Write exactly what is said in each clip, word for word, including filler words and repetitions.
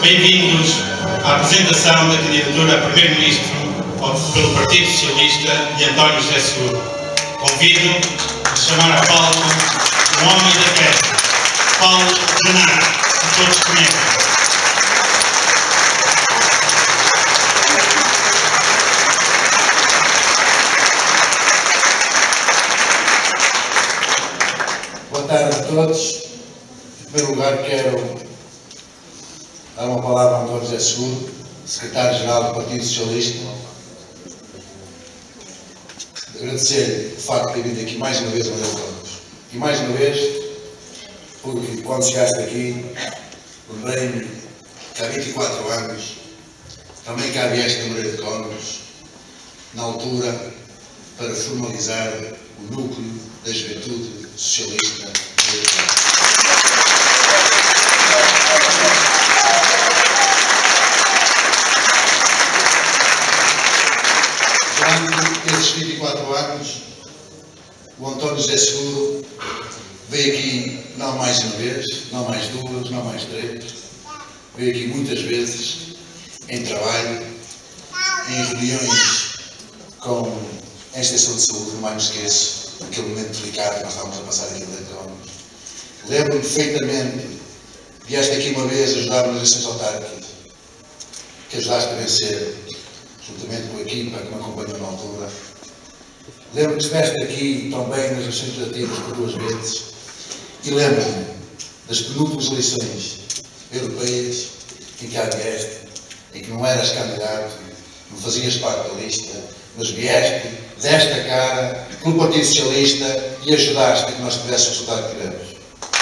Bem-vindos à apresentação da candidatura a Primeiro-Ministro pelo Partido Socialista de António José Seguro. Convido a chamar à palco um homem da terra, Paulo Renato, que todos conhecem. Boa tarde a todos. Em primeiro lugar, quero dar uma palavra a António José Seguro, secretário-geral do Partido Socialista. Agradecer-lhe o facto de ter vindo aqui mais uma vez a Moreira de Cónegos. E mais uma vez, porque quando chegaste aqui, lembrei-me que há vinte e quatro anos também cá vieste a Moreira de Cónegos, na altura, para formalizar o núcleo da juventude socialista de Moreira de Cónegos. Durante esses vinte e quatro anos, o António José Seguro veio aqui não mais uma vez, não mais duas, não mais três, veio aqui muitas vezes, em trabalho, em reuniões com a Extensão de Saúde, não mais me esqueço, naquele momento delicado que nós estávamos a passar aqui dentro de Cónegos. Lembro-me perfeitamente, vieste aqui uma vez ajudar nas eleições autárquicas, que ajudaste a vencer, juntamente com a equipa que me acompanhou na altura. Lembro-me que estiveste aqui também nas eleições legislativas por duas vezes. E lembro-me das penúltimas eleições europeias em que cá vieste, em que não eras candidato, não fazias parte da lista, mas vieste, deste a cara pelo Partido Socialista e ajudaste a que nós tivéssemos o resultado que tivemos.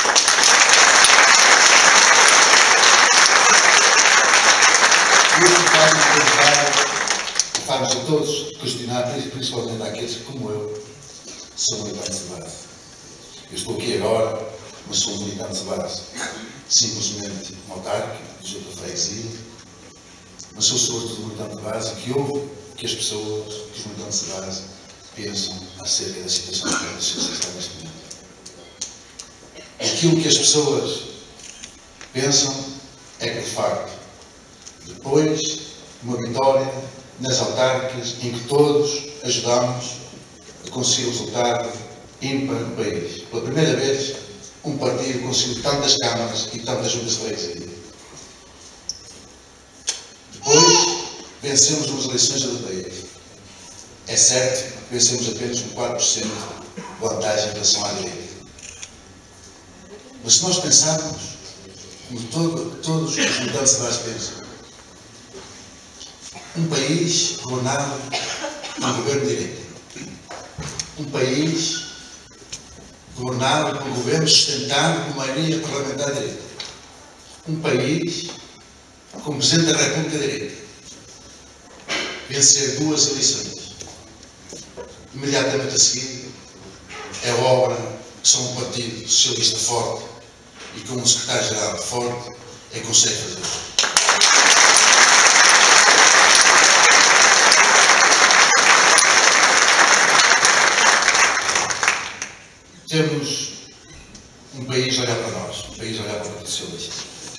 Isso faz-nos pensar, faz-nos a todos questionar, principalmente àqueles que, como eu, são militantes de base. Eu estou aqui agora, mas sou um militante de base. Simplesmente um autárquico, de outra freguesia, mas sou sobretudo um militante de base que ouve que as pessoas, que os militantes de base, pensam acerca da situação que a Partido Socialista está neste momento. Aquilo que as pessoas pensam é que, de facto, depois de uma vitória nas autárquicas, em que todos ajudamos a conseguir o resultado ímpar no país. Pela primeira vez, um partido conseguiu tantas câmaras e tantas juntas de freguesia. Depois, vencemos umas eleições europeias. É certo que vencemos apenas com quatro por cento de vantagem em relação à direita. Mas se nós pensarmos, como todo, todos os militantes de base pensam, um país governado por um governo de direita. Um país governado por um governo sustentado por maioria parlamentar de direita. Um país com Presidente da República de direita. Vencer duas eleições. Imediatamente a seguir, é obra que só um Partido Socialista forte e com um secretário-geral forte é que consegue fazer. Temos um país a olhar para nós, um país a olhar para o Partido Socialista.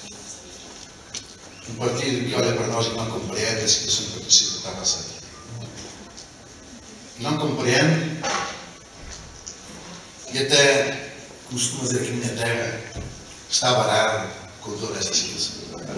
Um partido que olha para nós e não compreende a situação que o Partido Socialista está a passar. Não compreende e até, como se costuma dizer aqui na minha terra, está barado com toda esta situação.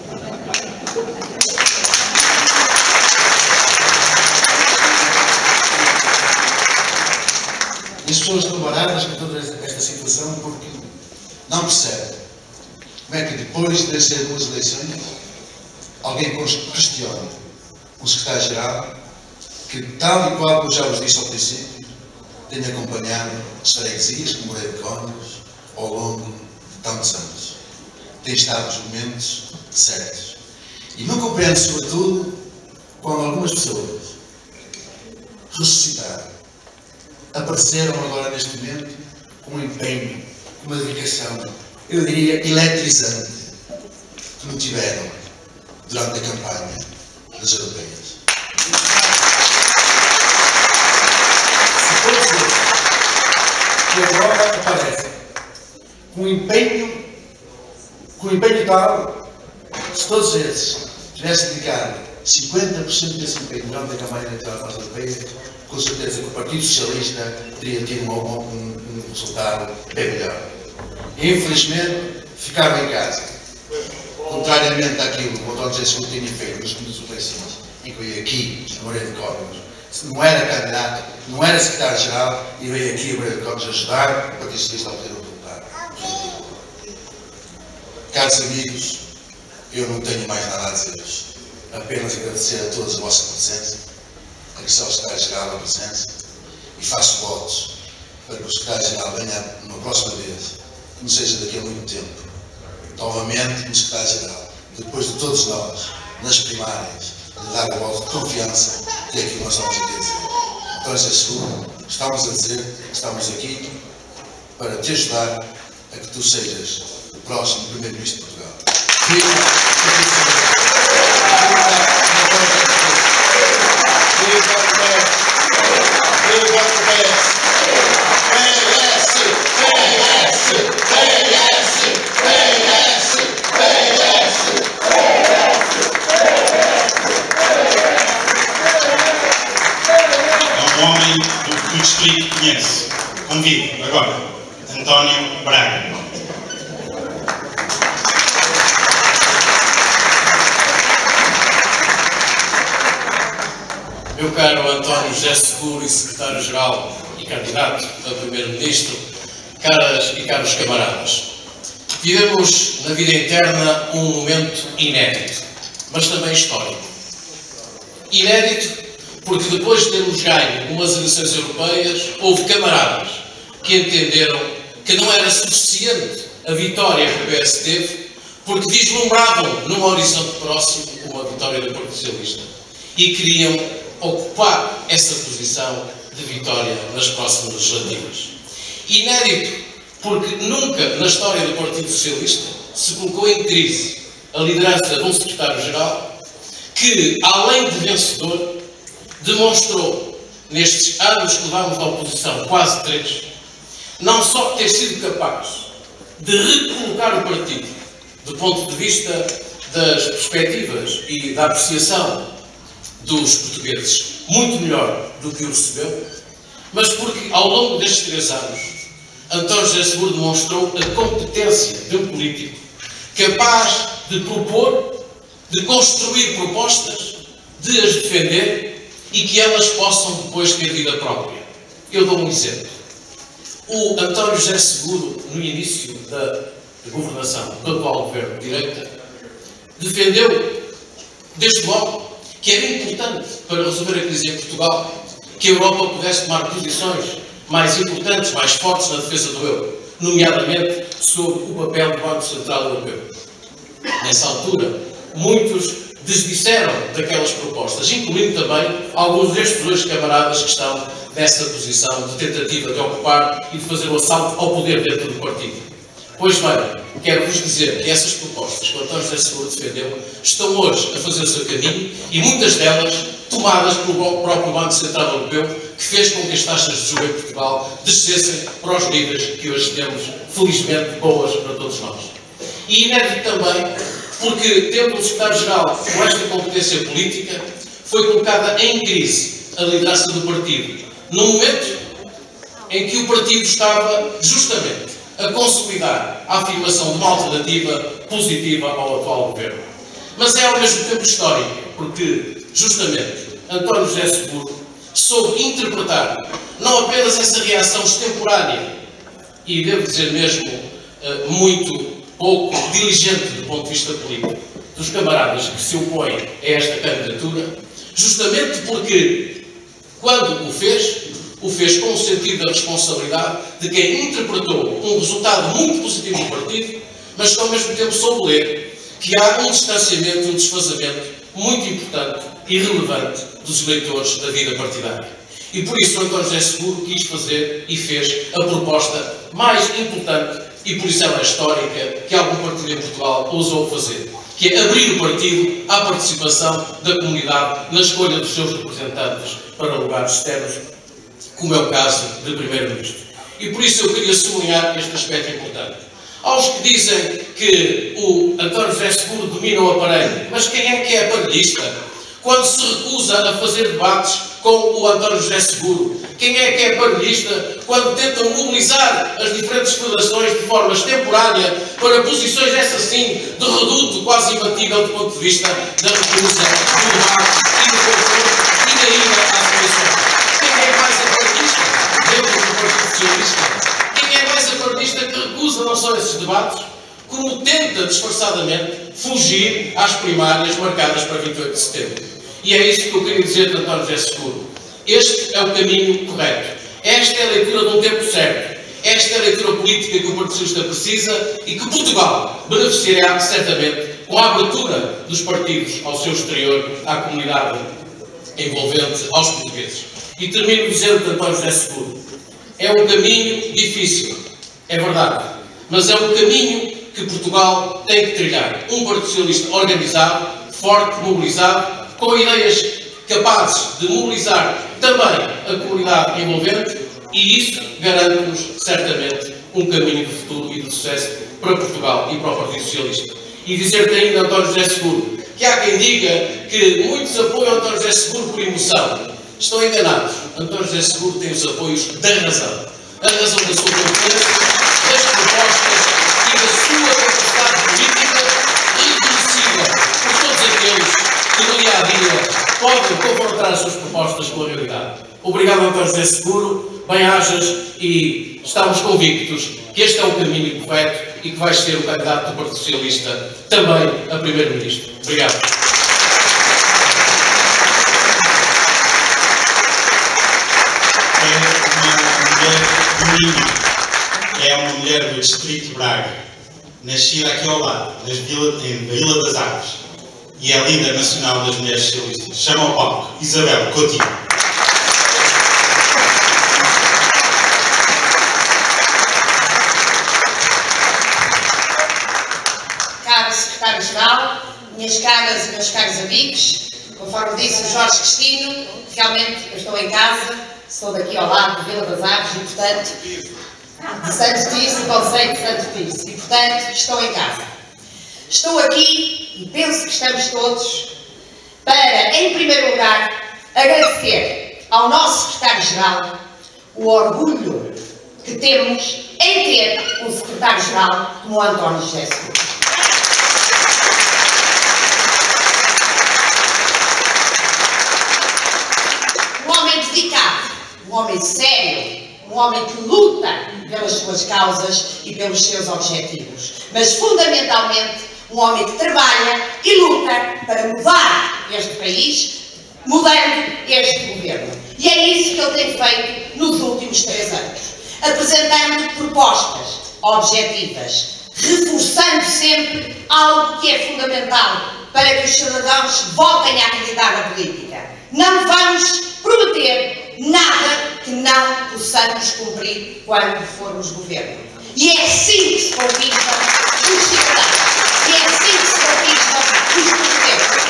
E as pessoas estão baratas com toda esta situação porque não percebem como é que depois de vencer duas eleições alguém questiona o secretário-geral que, tal e qual como já vos disse ao princípio, tem acompanhado as freguesias como Moreira de Cónegos ao longo de tantos anos. Tem estado nos momentos certos. E não compreende, sobretudo, quando algumas pessoas ressuscitaram, apareceram agora neste momento com um empenho, com uma dedicação, eu diria, eletrizante, que não tiveram durante a campanha das europeias. Se for que agora aparecem com um empenho, com um empenho tal, Se todos esses tivessem dedicado cinquenta por cento desse empenho durante a campanha eleitoral para as europeias, com certeza que o Partido Socialista teria tido um, um, um resultado bem melhor. E, infelizmente, ficava em casa. Contrariamente àquilo que o António José Seguro tinha feito nos segundas eleições, em que veio aqui, a Moreira de Códigos, não era candidato, não era secretário-geral, e veio aqui a Moreira de Códigos ajudar o Partido Socialista a obter o resultado. Caros amigos, eu não tenho mais nada a dizer-vos. Apenas agradecer a todos a vossa presença, agradecer ao secretário-geral a presença, e faço votos para que o secretário-geral venha na próxima vez, que não seja daqui a muito tempo, novamente no secretário-geral, depois de todos nós, nas primárias, de dar o voto de confiança, que é aquilo que nós estamos aqui a dizer. Então, é seguro, estamos a dizer que estamos aqui para te ajudar a que tu sejas o próximo primeiro-ministro de Portugal. Viva o Partido Socialista! Viva o P S! Viva o P S! P S! P S! P S! P S! É um homem do que o distrito conhece. Convido agora António Braga. Meu caro António José Seguro e secretário-geral e candidato a primeiro-ministro, caras e caros camaradas, vivemos na vida interna um momento inédito, mas também histórico. Inédito porque depois de termos ganho umas eleições europeias, houve camaradas que entenderam que não era suficiente a vitória que o P S teve, porque vislumbravam num horizonte próximo uma vitória do Partido Socialista e queriam ocupar essa posição de vitória nas próximas legislativas. Inédito porque nunca na história do Partido Socialista se colocou em crise a liderança de um secretário-geral que, além de vencedor, demonstrou, nestes anos que levámos à oposição, quase três, não só ter sido capaz de recolocar o partido do ponto de vista das perspectivas e da apreciação dos portugueses muito melhor do que o recebeu, mas porque ao longo destes três anos António José Seguro demonstrou a competência de um político capaz de propor, de construir propostas, de as defender e que elas possam depois ter vida própria. Eu dou um exemplo. O António José Seguro, no início da governação do atual governo de direita, defendeu desde logo que era importante para resolver a crise em Portugal que a Europa pudesse tomar posições mais importantes, mais fortes na defesa do euro, nomeadamente sobre o papel do Banco Central Europeu. Nessa altura, muitos desdisseram daquelas propostas, incluindo também alguns destes dois camaradas que estão nessa posição de tentativa de ocupar e de fazer o assalto ao poder dentro do partido. Pois bem, quero-vos dizer que essas propostas que o António José Seguro defendeu estão hoje a fazer o seu caminho e muitas delas tomadas pelo próprio Banco Central Europeu, que fez com que as taxas de juros em Portugal descessem para os níveis que hoje temos, felizmente, boas para todos nós. E inédito também porque, tendo um secretário-geral com esta competência política, foi colocada em crise a liderança do partido, num momento em que o partido estava justamente a consolidar a afirmação de uma alternativa positiva ao atual governo. Mas é ao mesmo tempo histórico, porque, justamente, António José Seguro soube interpretar não apenas essa reação extemporânea, e devo dizer mesmo muito pouco diligente do ponto de vista político, dos camaradas que se opõem a esta candidatura, justamente porque, quando o fez, o fez com o sentido da responsabilidade de quem interpretou um resultado muito positivo do partido, mas que ao mesmo tempo soube ler que há um distanciamento e um desfazamento muito importante e relevante dos eleitores da vida partidária. E por isso António José Seguro quis fazer e fez a proposta mais importante, e por isso ela é histórica, que algum partido em Portugal ousou fazer, que é abrir o partido à participação da comunidade na escolha dos seus representantes para lugares externos, como é o caso de Primeiro-Ministro. E por isso eu queria sublinhar este aspecto importante. Aos que dizem que o António José Seguro domina o aparelho. Mas quem é que é aparelhista? Quando se recusa a fazer debates com o António José Seguro? Quem é que é aparelhista quando tentam mobilizar as diferentes federações de formas temporárias para posições, essa sim, de reduto quase imbatível do ponto de vista da recusa, do debate e do confronto e da ida às eleições? Quem é mais aparelhista dentro do Partido Socialista? Quem é mais aparelhista que recusa não só esses debates, como tenta disfarçadamente fugir às primárias marcadas para vinte e oito de setembro? E é isso que eu queria dizer de António José Seguro. Este é o caminho correto. Esta é a leitura de um tempo certo. Esta é a leitura política que o Partido Socialista precisa e que Portugal beneficiará certamente com a abertura dos partidos ao seu exterior, à comunidade envolvente, aos portugueses. E termino dizendo de António José Seguro: é um caminho difícil, é verdade, mas é um caminho que Portugal tem que trilhar. Um Partido Socialista organizado, forte, mobilizado, com ideias capazes de mobilizar também a comunidade envolvente, e isso garante-nos certamente um caminho de futuro e de sucesso para Portugal e para o Partido Socialista. E dizer-te ainda, António José Seguro, que há quem diga que muitos apoiam António José Seguro por emoção. Estão enganados. António José Seguro tem os apoios da razão. A razão da sua competência, das propostas e da sua capacidade política reconhecida por todos aqueles que no dia a dia podem confrontar as suas propostas com a realidade. Obrigado, António José Seguro, bem-ajas, e estamos convictos que este é o caminho correto e que vai ser o candidato do Partido Socialista também a Primeiro-Ministro. Obrigado. É uma mulher do Distrito de Braga, nascida aqui ao lado, nas Vila, em Vila das Aves, e é a líder nacional das mulheres socialistas. Chama ao palco Isabel Coutinho. Caro Secretário-Geral, minhas caras e meus caros amigos, conforme disse o Jorge Cristino, realmente eu estou em casa, estou daqui ao lado de Vila das Aves e, portanto, de Santo Tirso, Conceito de Santo Tirso, e, portanto, estou em casa. Estou aqui e penso que estamos todos para, em primeiro lugar, agradecer ao nosso Secretário-Geral o orgulho que temos em ter um Secretário-Geral como o António José Seguro. Um homem dedicado, um homem sério, um homem que luta pelas suas causas e pelos seus objetivos, mas fundamentalmente um homem que trabalha e luta para mudar este país, mudando este governo. E é isso que ele tem feito nos últimos três anos, apresentando propostas objetivas, reforçando sempre algo que é fundamental para que os cidadãos voltem a acreditar na política. Não vamos prometer nada que não possamos cumprir quando formos governo. E é assim que se conquista os cidadãos. E é assim que se conquista os portugueses.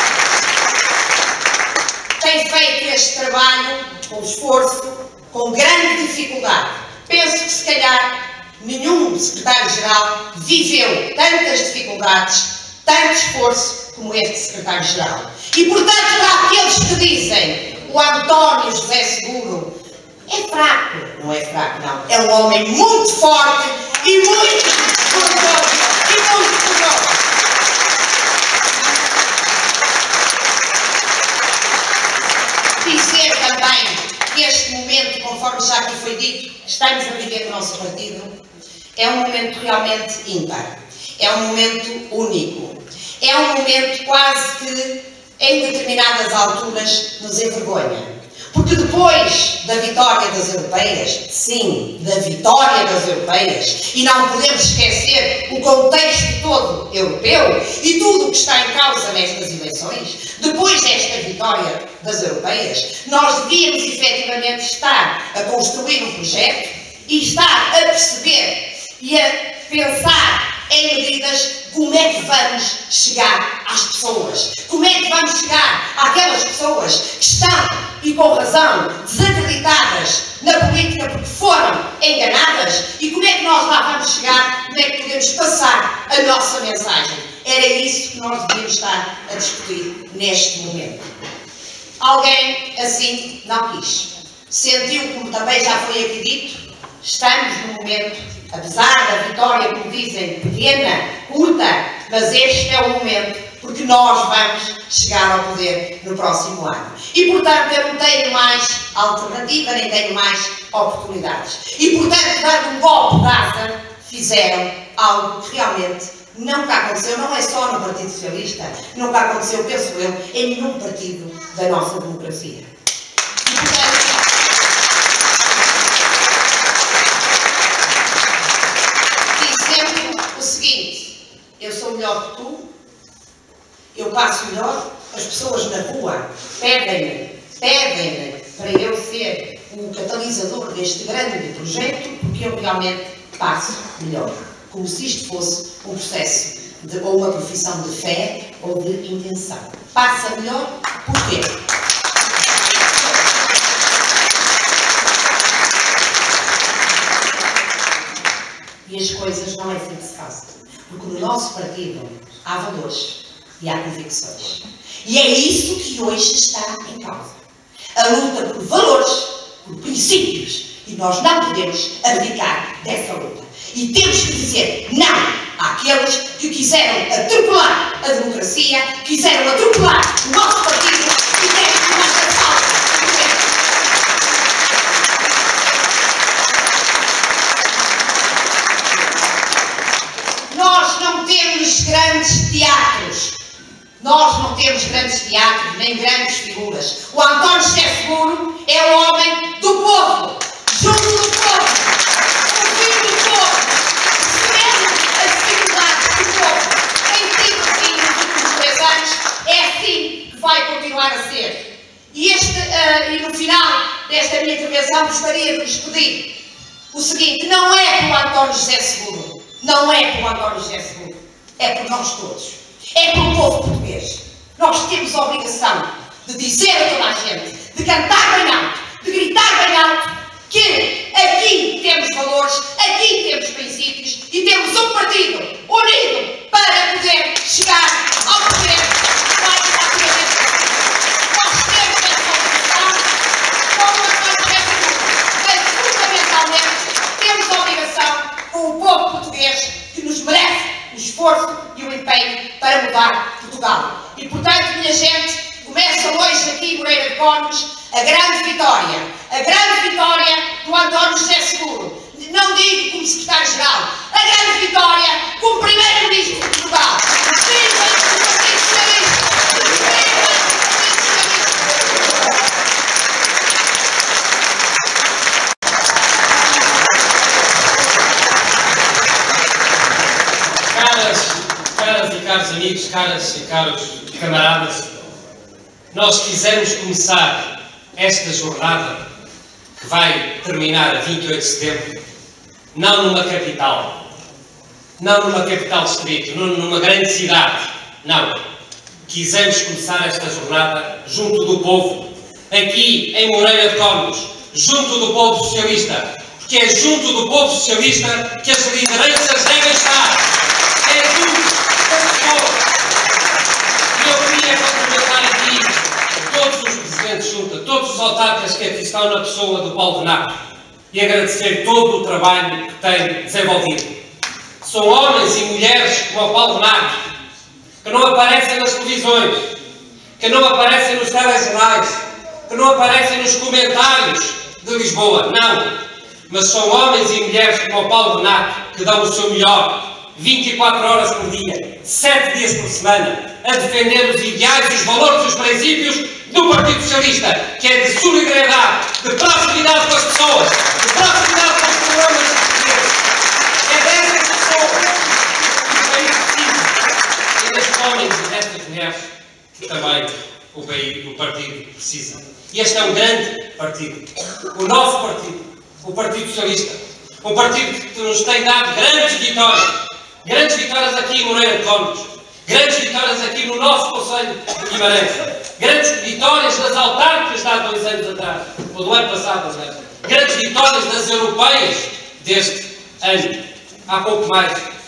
Tem feito este trabalho com esforço, com grande dificuldade. Penso que se calhar nenhum secretário-geral viveu tantas dificuldades, tanto esforço como este secretário-geral. E, portanto, para aqueles que dizem o António José Seguro é fraco, não é fraco, não. É um homem muito forte e muito poderoso. E muito poderoso. Dizer também que este momento, conforme já aqui foi dito, que estamos a viver no nosso partido, é um momento realmente ímpar. É um momento único. É um momento quase que, em determinadas alturas, nos envergonha. Porque depois da vitória das europeias, sim, da vitória das europeias, e não podemos esquecer o contexto todo europeu e tudo o que está em causa nestas eleições, depois desta vitória das europeias, nós devíamos efetivamente estar a construir um projeto e estar a perceber e a pensar em medidas como é que vamos chegar às pessoas, como é que vamos chegar àquelas pessoas que estão, e com razão, desacreditadas na política porque foram enganadas, e como é que nós lá vamos chegar, como é que queremos passar a nossa mensagem. Era isso que nós devíamos estar a discutir neste momento. Alguém assim não quis. Sentiu, como também já foi aqui dito, estamos num momento, apesar da vitória, como dizem, pequena, curta, mas este é o momento, porque nós vamos chegar ao poder no próximo ano. E, portanto, eu não tenho mais alternativa, nem tenho mais oportunidades. E, portanto, dando um golpe de asa, fizeram algo que realmente nunca aconteceu, não é só no Partido Socialista, nunca aconteceu, penso eu, em nenhum partido da nossa democracia. E, portanto, diz sempre o seguinte: eu sou melhor que tu, eu passo melhor, as pessoas na rua pedem-me, pedem-me para eu ser o catalisador deste grande projeto, porque eu realmente passo melhor. Como se isto fosse um processo de, ou uma profissão de fé ou de intenção. Passa melhor, porquê? E as coisas não é assim que se fazem. Porque no nosso partido há valores e há convicções. E é isso que hoje está em causa. A luta por valores, por princípios. E nós não podemos abdicar dessa luta. E temos que dizer não àqueles que quiseram atropelar a democracia, quiseram atropelar o nosso partido e querem que nós façamos. Nós não temos grandes teatros. Nós não temos grandes teatros, nem grandes figuras. O António José Seguro é o homem do povo, junto do povo, ouvindo do povo, recebendo as dificuldades do povo. Tem sido assim nos últimos três anos, é assim que vai continuar a ser. E, este, uh, e no final desta minha intervenção gostaria de vos pedir o seguinte: não é pelo António José Seguro, não é pelo António José Seguro, é por nós todos. É pelo povo português. Nós temos a obrigação de dizer a toda a gente, de cantar bem alto, de gritar bem alto, que aqui temos valores, aqui temos princípios e temos um partido unido para poder chegar ao poder. Nós temos essa obrigação, como a mas fundamentalmente temos a obrigação com o povo português que nos merece o esforço e o empenho para mudar Portugal. E, portanto, minha gente, começa hoje aqui em Moreira de Cónegos a grande vitória. A grande vitória do António José Seguro. Não digo como secretário-geral. A grande vitória como primeiro-ministro de Portugal. Viva o Partido Socialista! Viva o Caras e caros amigos, caras e caros camaradas, nós quisemos começar esta jornada que vai terminar a vinte e oito de setembro, não numa capital, não numa capital distrito, não numa grande cidade, não. Quisemos começar esta jornada junto do povo, aqui em Moreira de Cónegos, junto do povo socialista, porque é junto do povo socialista que as lideranças devem estar. É junto das pessoas. E eu queria cumprimentar aqui todos os presidentes junta, todos os autarcas que aqui estão na pessoa do Paulo Renato e agradecer todo o trabalho que tem desenvolvido. São homens e mulheres como o Paulo Renato, que não aparecem nas televisões, que não aparecem nos telejornais, que não aparecem nos comentários de Lisboa, não. Mas são homens e mulheres como o Paulo Renato que dão o seu melhor, vinte e quatro horas por dia, sete dias por semana, a defender os ideais, os valores e os princípios do Partido Socialista, que é de solidariedade, de proximidade com as pessoas, de proximidade com os problemas dos portugueses. É dessas pessoas que o país precisa. E destes homens e destas mulheres que também o, país, o partido precisa. E este é um grande partido. O nosso partido, o Partido Socialista. Um partido que nos tem dado grandes vitórias. Grandes vitórias aqui em Moreira de Cónegos, grandes vitórias aqui no nosso Conselho de Guimarães, grandes vitórias nas autárquicas de há dois anos atrás, ou do ano passado, grandes vitórias nas europeias deste ano, há pouco mais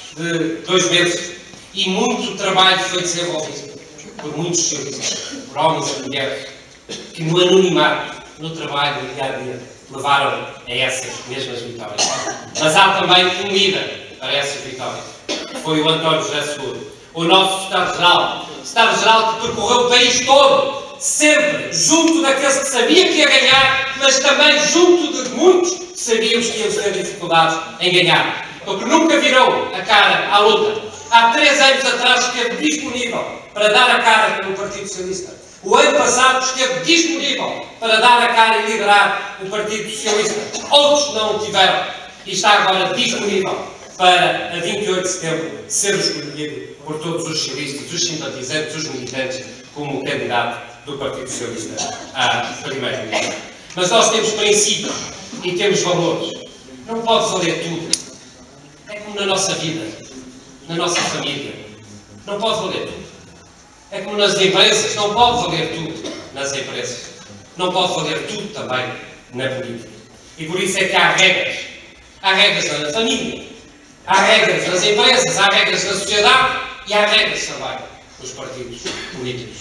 de dois meses e muito trabalho foi desenvolvido por muitos socialistas, por homens e mulheres, que no anonimato, no trabalho, no dia a dia, levaram a essas mesmas vitórias. Mas há também um líder para essas vitórias, que foi o António José Seguro, o nosso Secretário-Geral, Secretário-Geral que percorreu o país todo, sempre junto daqueles que sabia que ia ganhar, mas também junto de muitos que sabíamos que iam ter dificuldades em ganhar, porque nunca virou a cara à luta. Há três anos atrás esteve disponível para dar a cara pelo Partido Socialista. O ano passado esteve disponível para dar a cara e liderar o Partido Socialista. Outros não o tiveram. E está agora disponível para, a vinte e oito de setembro, ser escolhido por todos os socialistas, os simpatizantes, os militantes, como candidato do Partido Socialista a primeiro-ministro. Mas nós temos princípios e temos valores. Não pode valer tudo. É como na nossa vida, na nossa família. Não pode valer tudo. É como nas empresas, não pode valer tudo nas empresas. Não pode valer tudo também na política. E por isso é que há regras. Há regras na família, há regras nas empresas, há regras na sociedade e há regras também nos partidos políticos.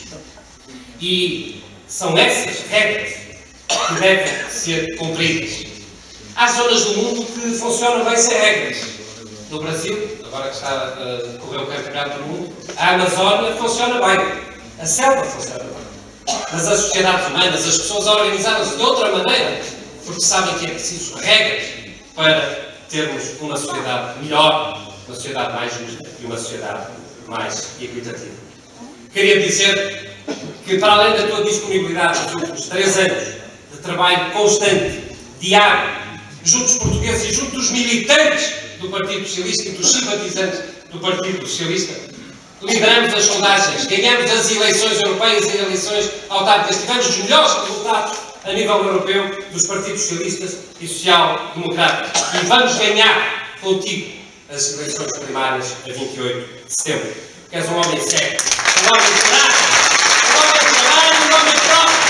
E são essas regras que devem ser cumpridas. Há zonas do mundo que funcionam bem sem regras. No Brasil, agora que está a decorrer o Campeonato do Mundo, a Amazónia funciona bem, a selva funciona bem. Mas as sociedades humanas, as pessoas organizadas de outra maneira, porque sabem que é preciso regras para termos uma sociedade melhor, uma sociedade mais justa e uma sociedade mais equitativa. Queria dizer que, para além da tua disponibilidade nos últimos três anos de trabalho constante, diário, junto dos portugueses e junto dos militantes do Partido Socialista e dos simpatizantes do Partido Socialista, lideramos as sondagens, ganhamos as eleições europeias e eleições autárquicas, tivemos os melhores resultados a nível europeu dos partidos socialistas e social-democráticos. E vamos ganhar contigo as eleições primárias a vinte e oito de setembro. Porque és um homem sério, um homem de coragem, um homem de trabalho e um homem próprio.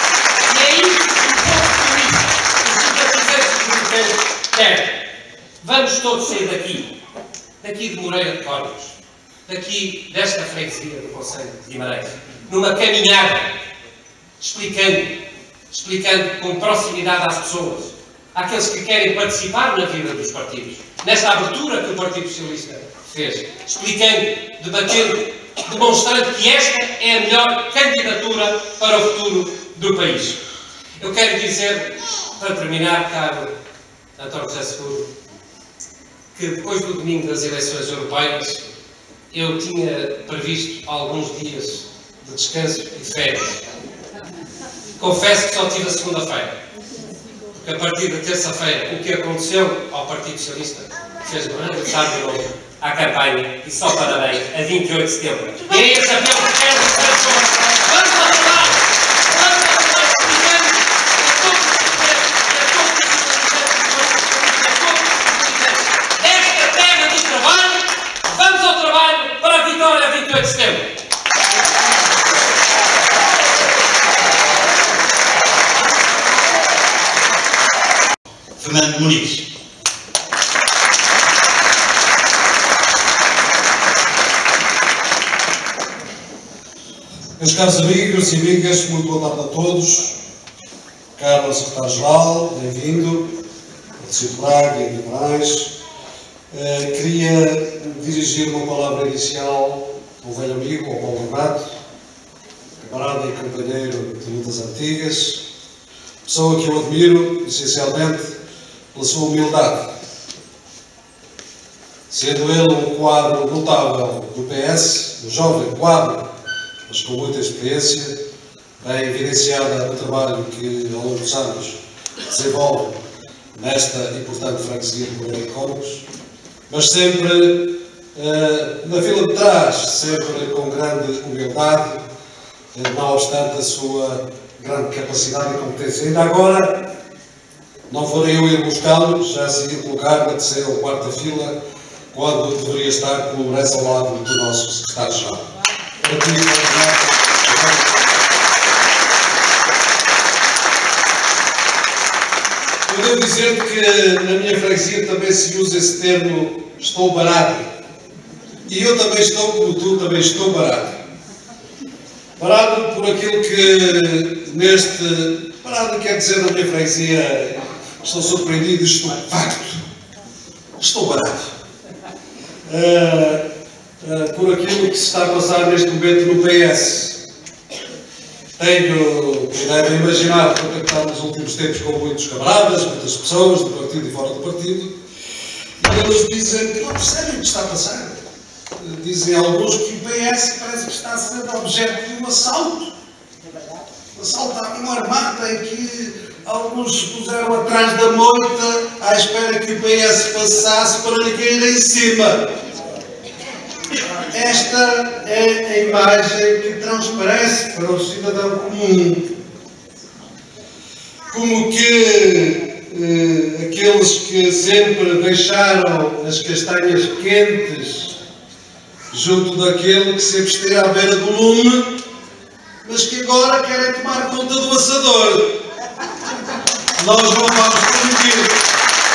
E é isso que o povo socialista, os simpatizantes e os militantes querem. Vamos todos sair daqui, daqui de Moreira de Cónegos, daqui desta freguesia do Conselho de Guimarães, numa caminhada, explicando, explicando com proximidade às pessoas, àqueles que querem participar na vida dos partidos, nesta abertura que o Partido Socialista fez, explicando, debatendo, demonstrando que esta é a melhor candidatura para o futuro do país. Eu quero dizer, para terminar, caro António José Seguro, que depois do domingo das eleições europeias eu tinha previsto alguns dias de descanso e de férias. Confesso que só tive a segunda-feira, porque a partir da terça-feira o que aconteceu ao Partido Socialista fez regressar de novo à campanha e só parabéns a vinte e oito de setembro. E é esse apelo que quero fazer. Vamos lá, vamos lá, vamos ao trabalho para a vitória a vinte e oito de setembro. Fernando Muniz. Meus caros amigos e amigas, muito boa tarde a todos. Caro Secretário-Geral, bem-vindo. Patrício Braga e Guimarães. Uh, queria dirigir uma palavra inicial ao velho amigo, ao Paulo Renato, camarada e companheiro de lutas antigas, pessoa que eu admiro, essencialmente, pela sua humildade. Sendo ele um quadro notável do P S, um jovem quadro, mas com muita experiência, bem evidenciada no trabalho que, ao longo dos anos, desenvolve nesta importante freguesia de Moreira de Cónegos, mas sempre uh, na fila de trás, sempre com grande humildade, uh, não obstante a sua grande capacidade e competência. Ainda agora, não farei eu ir buscá-lo, já se ia colocar na terceira ou quarta fila, quando deveria estar pelo resto ao lado do nosso secretário-geral. Eu devo dizer que na minha freguesia também se usa esse termo "estou barato", E eu também estou, como tu, também estou parado. Parado por aquilo que neste... Parado quer dizer na minha freguesia, estou surpreendido, estou facto. Estou parado. Uh, uh, por aquilo que se está a passar neste momento no P S. Tenho, como devem imaginar, contactado nos últimos tempos com muitos camaradas, muitas pessoas do partido e fora do partido, e eles dizem que não percebem o que está a passar. Dizem alguns que o P S parece que está a ser objeto de um assalto. Um assalto a uma armada em que alguns puseram atrás da moita à espera que o P S passasse para lhe cair em cima. Esta é a imagem que transparece para o cidadão comum. Como que eh, aqueles que sempre deixaram as castanhas quentes junto daquele que sempre esteve à beira do lume, mas que agora querem tomar conta do assador. Nós não vamos permitir.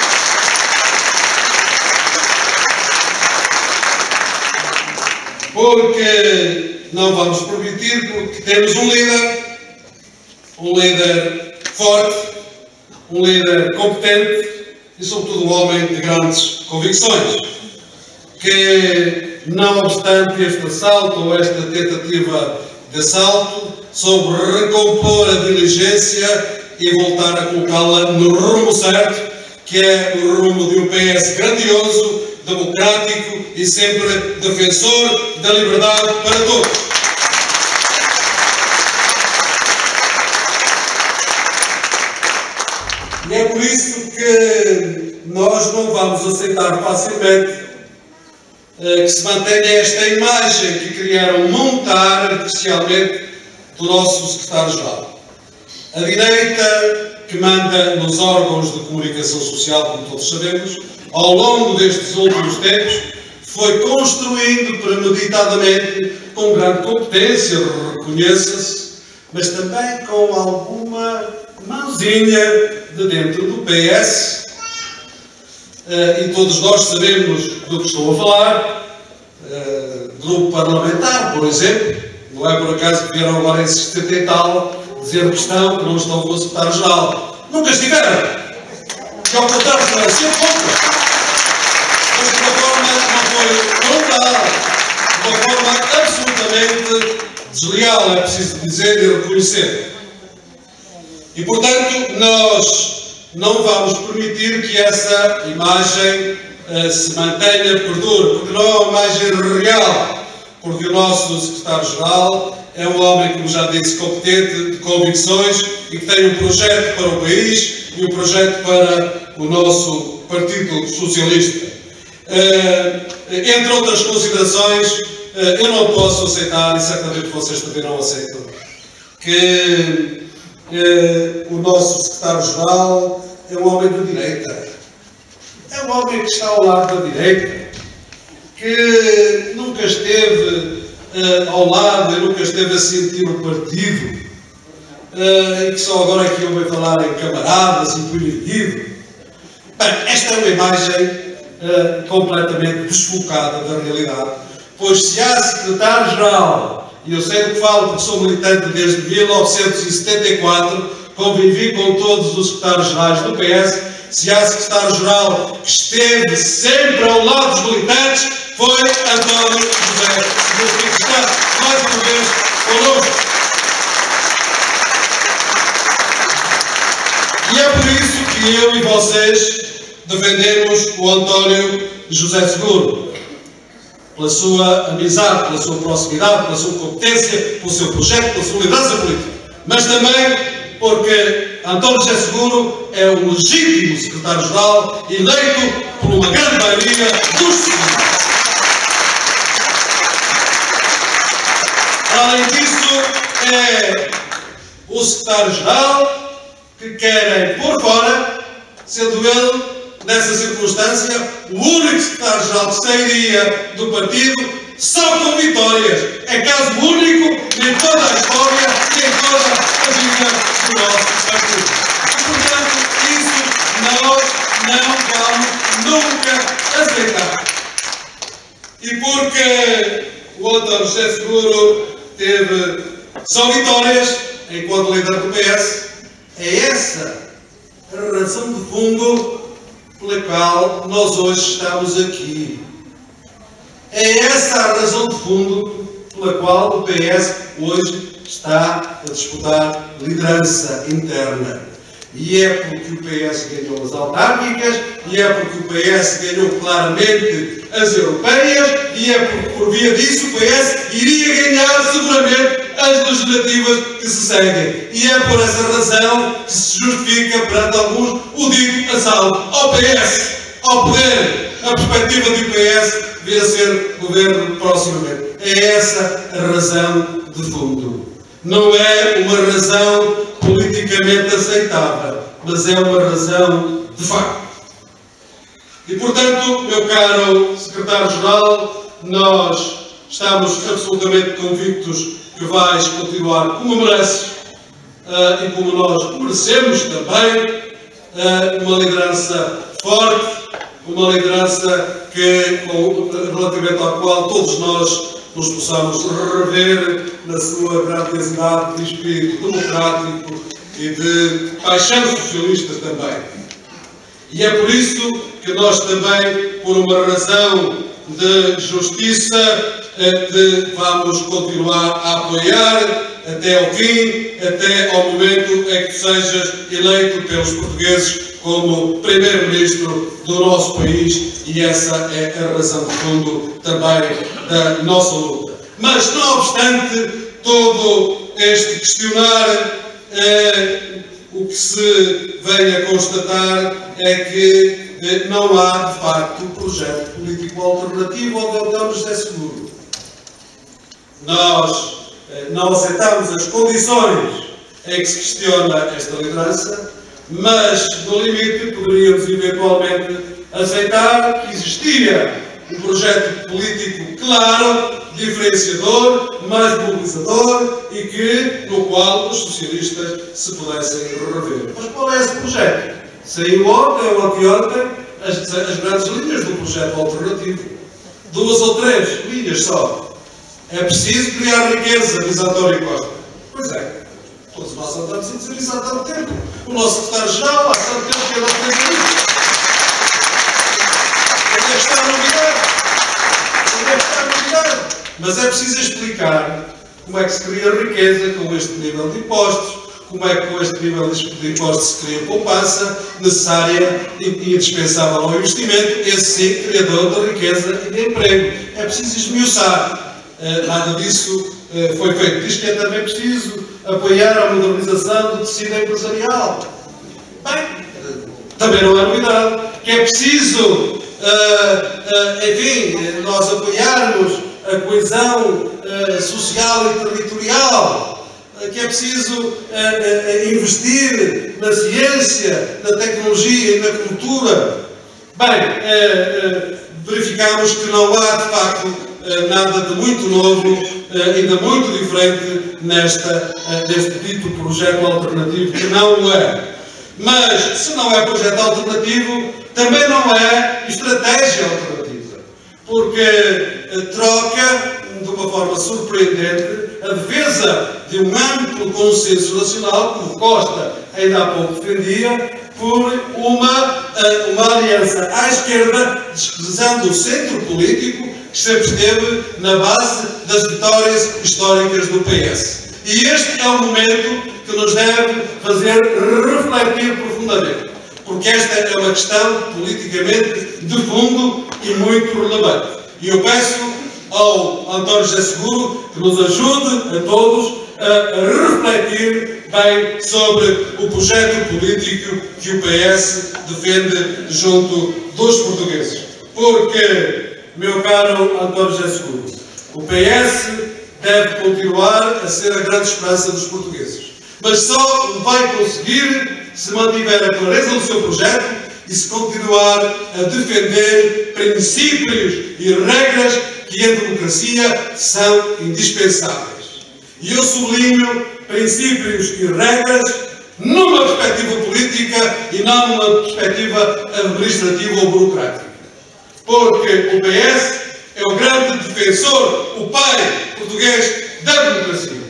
Porque não vamos permitir, porque temos um líder, um líder forte, um líder competente e, sobretudo, um homem de grandes convicções, que, não obstante este assalto ou esta tentativa de assalto, soube recompor a diligência e voltar a colocá-la no rumo certo, que é o rumo de um P S grandioso, democrático e sempre defensor da liberdade para todos. E é por isso que nós não vamos aceitar facilmente eh, que se mantenha esta imagem que criaram montar artificialmente do nosso secretário-geral. A direita, que manda nos órgãos de comunicação social, como todos sabemos, ao longo destes últimos tempos, foi construindo premeditadamente, com grande competência, reconheça-se, mas também com alguma mãozinha de dentro do P S, uh, e todos nós sabemos do que estou a falar, uh, grupo parlamentar, por exemplo, não é por acaso que vieram agora em setenta e tal dizer que estão, que não estão com o secretário-geral. Nunca estiveram. Que ao contrário, não é sempre contra. Mas de uma forma não foi frontal, de uma forma absolutamente desleal, é preciso dizer e reconhecer. E, portanto, nós não vamos permitir que essa imagem uh, se mantenha, perdure, porque não é uma imagem real, porque o nosso secretário-geral é um homem, como já disse, competente, de convicções e que tem um projeto para o país e um projeto para o nosso Partido Socialista. Uh, entre outras considerações, uh, eu não posso aceitar, e certamente vocês também não aceitam, que uh, o nosso secretário-geral é um homem de direita. É um homem que está ao lado da direita, que nunca esteve uh, ao lado e nunca esteve a sentir o partido, uh, e que só agora é que eu vou falar em camaradas e punitivo. Bem, esta é uma imagem Uh, completamente desfocada da realidade, pois se há secretário-geral, e eu sei do que falo porque sou militante desde mil novecentos e setenta e quatro, convivi com todos os secretários-gerais do P S, se há secretário-geral que esteve sempre ao lado dos militantes, foi António José Seguro, que está mais uma vez connosco. E é por isso que eu e vocês defendemos o António José Seguro, pela sua amizade, pela sua proximidade, pela sua competência, pelo seu projeto, pela sua liderança política, mas também porque António José Seguro é o legítimo secretário-geral eleito por uma grande maioria dos cidadãos. Além disso, é o secretário-geral que querem pôr fora, sendo ele, nessa circunstância, o único secretário-geral que sairia do partido só com vitórias. É caso único em toda a história e em toda a vida do nosso partido. E, portanto, isso nós não vamos nunca aceitar. e porque o António José Seguro teve só vitórias enquanto líder do P S. É essa a razão de fundo pela qual nós hoje estamos aqui. É essa a razão de fundo pela qual o P S hoje está a disputar liderança interna. E é porque o P S ganhou as autárquicas, e é porque o P S ganhou claramente as europeias, e é porque por via disso o P S iria ganhar seguramente as legislativas que se seguem. E é por essa razão que se justifica perante alguns o dito assalto ao P S, ao poder, a perspectiva de o P S vir a ser governo proximamente. É essa a razão de fundo. Não é uma razão politicamente aceitável, mas é uma razão de facto. E, portanto, meu caro secretário-geral, nós estamos absolutamente convictos que vais continuar como mereces uh, e como nós merecemos também, uh, uma liderança forte, uma liderança que, com, relativamente à qual todos nós nos possamos rever na sua grandiosidade de espírito democrático e de paixão socialista também. E é por isso que nós também, por uma razão de justiça, de, vamos continuar a apoiar até ao fim, até ao momento em que sejas eleito pelos portugueses como Primeiro-Ministro do nosso país, e essa é a razão de fundo também da nossa luta. Mas, não obstante todo este questionar, eh, o que se vem a constatar é que eh, não há, de facto, um projeto político alternativo ao de António José Seguro. Nós eh, não aceitamos as condições em que se questiona esta liderança, mas, no limite, poderíamos eventualmente aceitar que existia um projeto político claro, diferenciador, mais mobilizador e que, no qual os socialistas se pudessem rever. Mas qual é esse projeto? Saiu ontem ou anteontem as, as grandes linhas do projeto alternativo. Duas ou três linhas só. É preciso criar riqueza, diz António Costa. Pois é. Todos nós andamos a dizer isso há tanto tempo. O nosso secretário-geral há tanto tempo que ele não fez isso. Onde é que está a novidade? Onde é que está a novidade? Mas é preciso explicar como é que se cria riqueza com este nível de impostos, como é que com este nível de impostos se cria poupança necessária e indispensável ao investimento, esse sim, criador de riqueza e de emprego. É preciso esmiuçar. Uh, nada disso uh, foi feito. Diz que é também preciso apoiar a modernização do tecido empresarial. Bem, uh, também não é novidade. Que é preciso, uh, uh, enfim, nós apoiarmos a coesão uh, social e territorial, uh, que é preciso uh, uh, investir na ciência, na tecnologia e na cultura. Bem, uh, uh, verificamos que não há, de facto, uh, nada de muito novo, uh, ainda muito diferente nesta, uh, neste dito projeto alternativo, que não o é. Mas, se não é projeto alternativo, também não é estratégia alternativa, porque troca, de uma forma surpreendente, a defesa de um amplo consenso nacional, como Costa ainda há pouco defendia, por uma, uma aliança à esquerda, desprezando o centro político que sempre esteve na base das vitórias históricas do P S. E este é o momento que nos deve fazer refletir profundamente, porque esta é uma questão politicamente de fundo e muito relevante. E eu peço ao António José Seguro que nos ajude a todos a refletir bem sobre o projeto político que o P S defende junto dos portugueses. Porque, meu caro António José Seguro, o P S deve continuar a ser a grande esperança dos portugueses. Mas só vai conseguir se mantiver a clareza do seu projeto e se continuar a defender princípios e regras que em democracia são indispensáveis. E eu sublinho princípios e regras numa perspectiva política e não numa perspectiva administrativa ou burocrática. Porque o P S é o grande defensor, o pai português da democracia.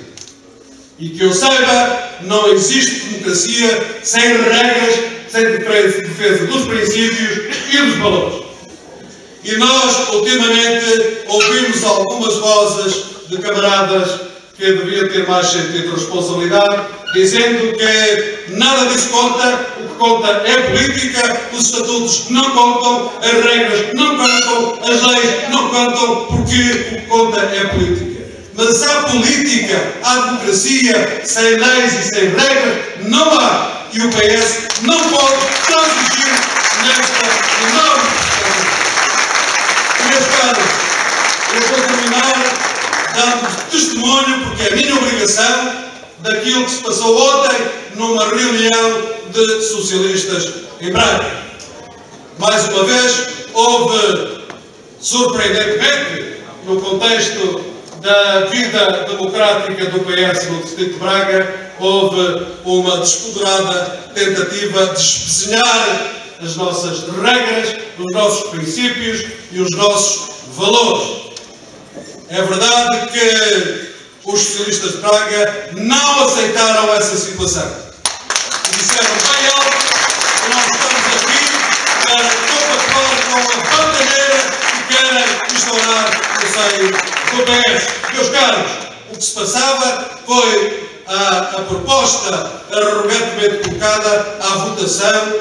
E que eu saiba, não existe democracia sem regras, sem defesa dos princípios e dos valores. E nós, ultimamente, ouvimos algumas vozes de camaradas que deviam ter mais sentido de responsabilidade, dizendo que nada disso conta, o que conta é a política, os estatutos não contam, as regras não contam, as leis não contam, porque o que conta é a política. Mas há política, há democracia, sem leis e sem regras, não há. E o P S não pode transigir nesta enorme questão. Meus caros, eu vou terminar dando testemunho, porque é a minha obrigação, daquilo que se passou ontem numa reunião de socialistas em Braga. Mais uma vez, houve, surpreendentemente, no contexto da vida democrática do P S no Distrito de Braga, houve uma despoderada tentativa de espezinhar as nossas regras, os nossos princípios e os nossos valores. É verdade que os socialistas de Braga não aceitaram essa situação. E disseram bem alto que nós estamos aqui para compactuar com a bandalheira que querem instaurar no seio do P S. Meus caros, o que se passava foi a, a proposta arrogantemente colocada à votação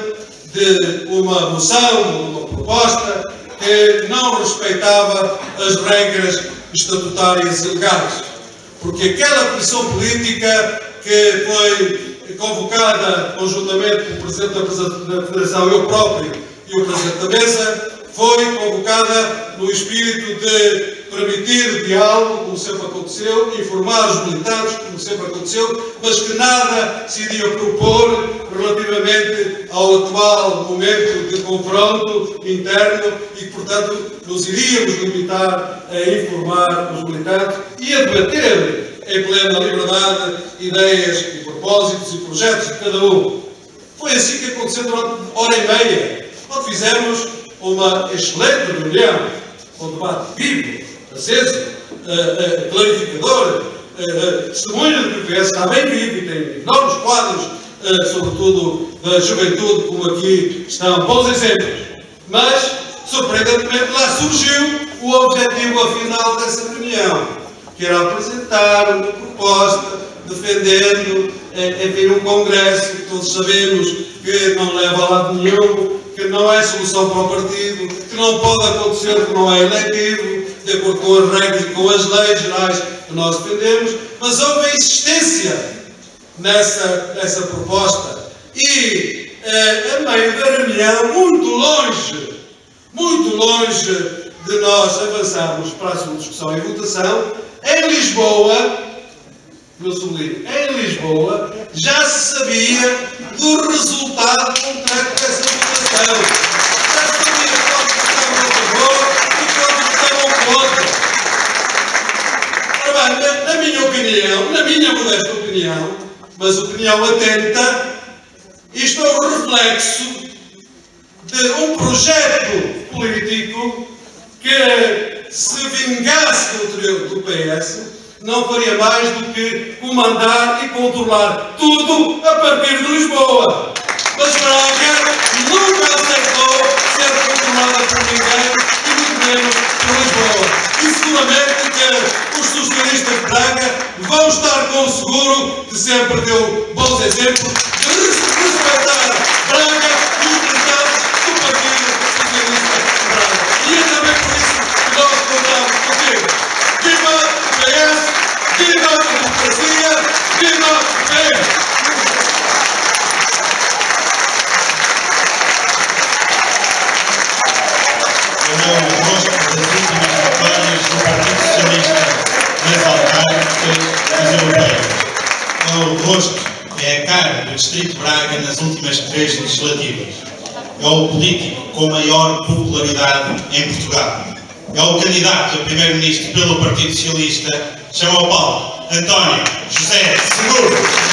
de uma moção, uma proposta que não respeitava as regras estatutárias e legais. Porque aquela comissão política que foi convocada conjuntamente com o Presidente da Federação, eu próprio e o Presidente da Mesa, foi convocada no espírito de permitir diálogo, como sempre aconteceu, informar os militantes, como sempre aconteceu, mas que nada se iria propor relativamente ao atual momento de confronto interno e que, portanto, nos iríamos limitar a informar os militantes e a debater em plena liberdade ideias e propósitos e projetos de cada um. Foi assim que aconteceu durante hora e meia, onde fizemos uma excelente reunião, com debate vivo, aceso, uh, uh, clarificador, uh, uh, testemunho de que o P S está bem vivo e tem enormes quadros, uh, sobretudo da juventude, como aqui estão bons exemplos. Mas, surpreendentemente, lá surgiu o objetivo afinal dessa reunião, que era apresentar uma proposta defendendo, enfim, um congresso que todos sabemos que não leva a lado nenhum, que não é solução para o partido, que não pode acontecer, que não é eletivo, de acordo com as regras e com as leis gerais que nós defendemos, mas houve a insistência nessa, nessa proposta. E, eh, a meio da reunião, muito longe, muito longe de nós avançarmos para a sua discussão e votação, em Lisboa, meu sublinho, em Lisboa, já se sabia do resultado concreto dessa votação. Já se sabia quantos estavam a favor e quantos estavam contra. Ora bem, na, na minha opinião, na minha modesta opinião, mas opinião atenta, isto é o reflexo de um projeto político que, se vingasse do interior do P S, não faria mais do que comandar e controlar tudo a partir de Lisboa. Mas Braga nunca aceitou ser controlada por ninguém e muito menos por Lisboa. E seguramente que os socialistas de Braga vão estar com o seguro que sempre deu bons exemplos de respeitar Braga e os militantes do Partido Socialista de Braga. E é também por isso que nós contamos contigo. Viva o P S! Viva a democracia! Viva o P S! É o rosto das últimas campanhas do Partido Socialista nas autárquicas das europeias. É o rosto, é a cara do Distrito de Braga nas últimas três legislativas. É o político com maior popularidade em Portugal. É o candidato a primeiro-ministro pelo Partido Socialista, chama ao palco António José Seguro.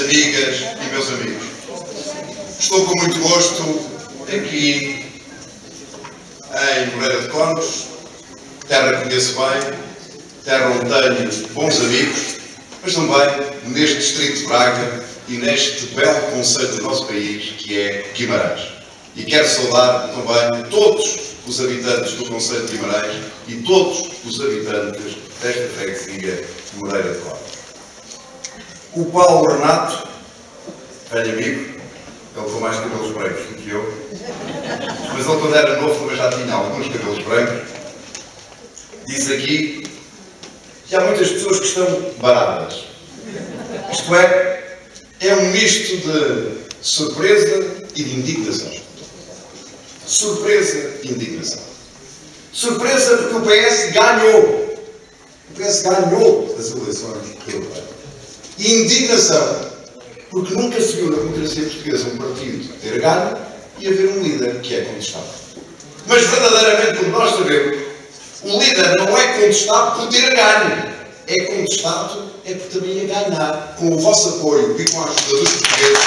amigas e meus amigos. Estou com muito gosto aqui em Moreira de Cónegos, terra que conheço bem, terra onde tenho bons amigos, mas também neste distrito de Braga e neste belo conceito do nosso país, que é Guimarães. E quero saudar também todos os habitantes do conceito de Guimarães e todos os habitantes desta freguesia de Moreira de Cónegos. O Paulo Renato, velho amigo, ele com mais cabelos brancos do que eu, mas ele quando era novo também já tinha alguns cabelos brancos, diz aqui que há muitas pessoas que estão baratas. Isto é, é um misto de surpresa e de indignação. Surpresa e indignação. Surpresa porque o P S ganhou. O P S ganhou as eleições europeias. E indignação porque nunca se viu na democracia portuguesa um partido ter ganho e haver um líder que é contestado. Mas verdadeiramente, como nós sabemos, o líder não é contestado por ter ganho. É contestado é por também ia ganhar, com o vosso apoio e com a ajuda dos portugueses,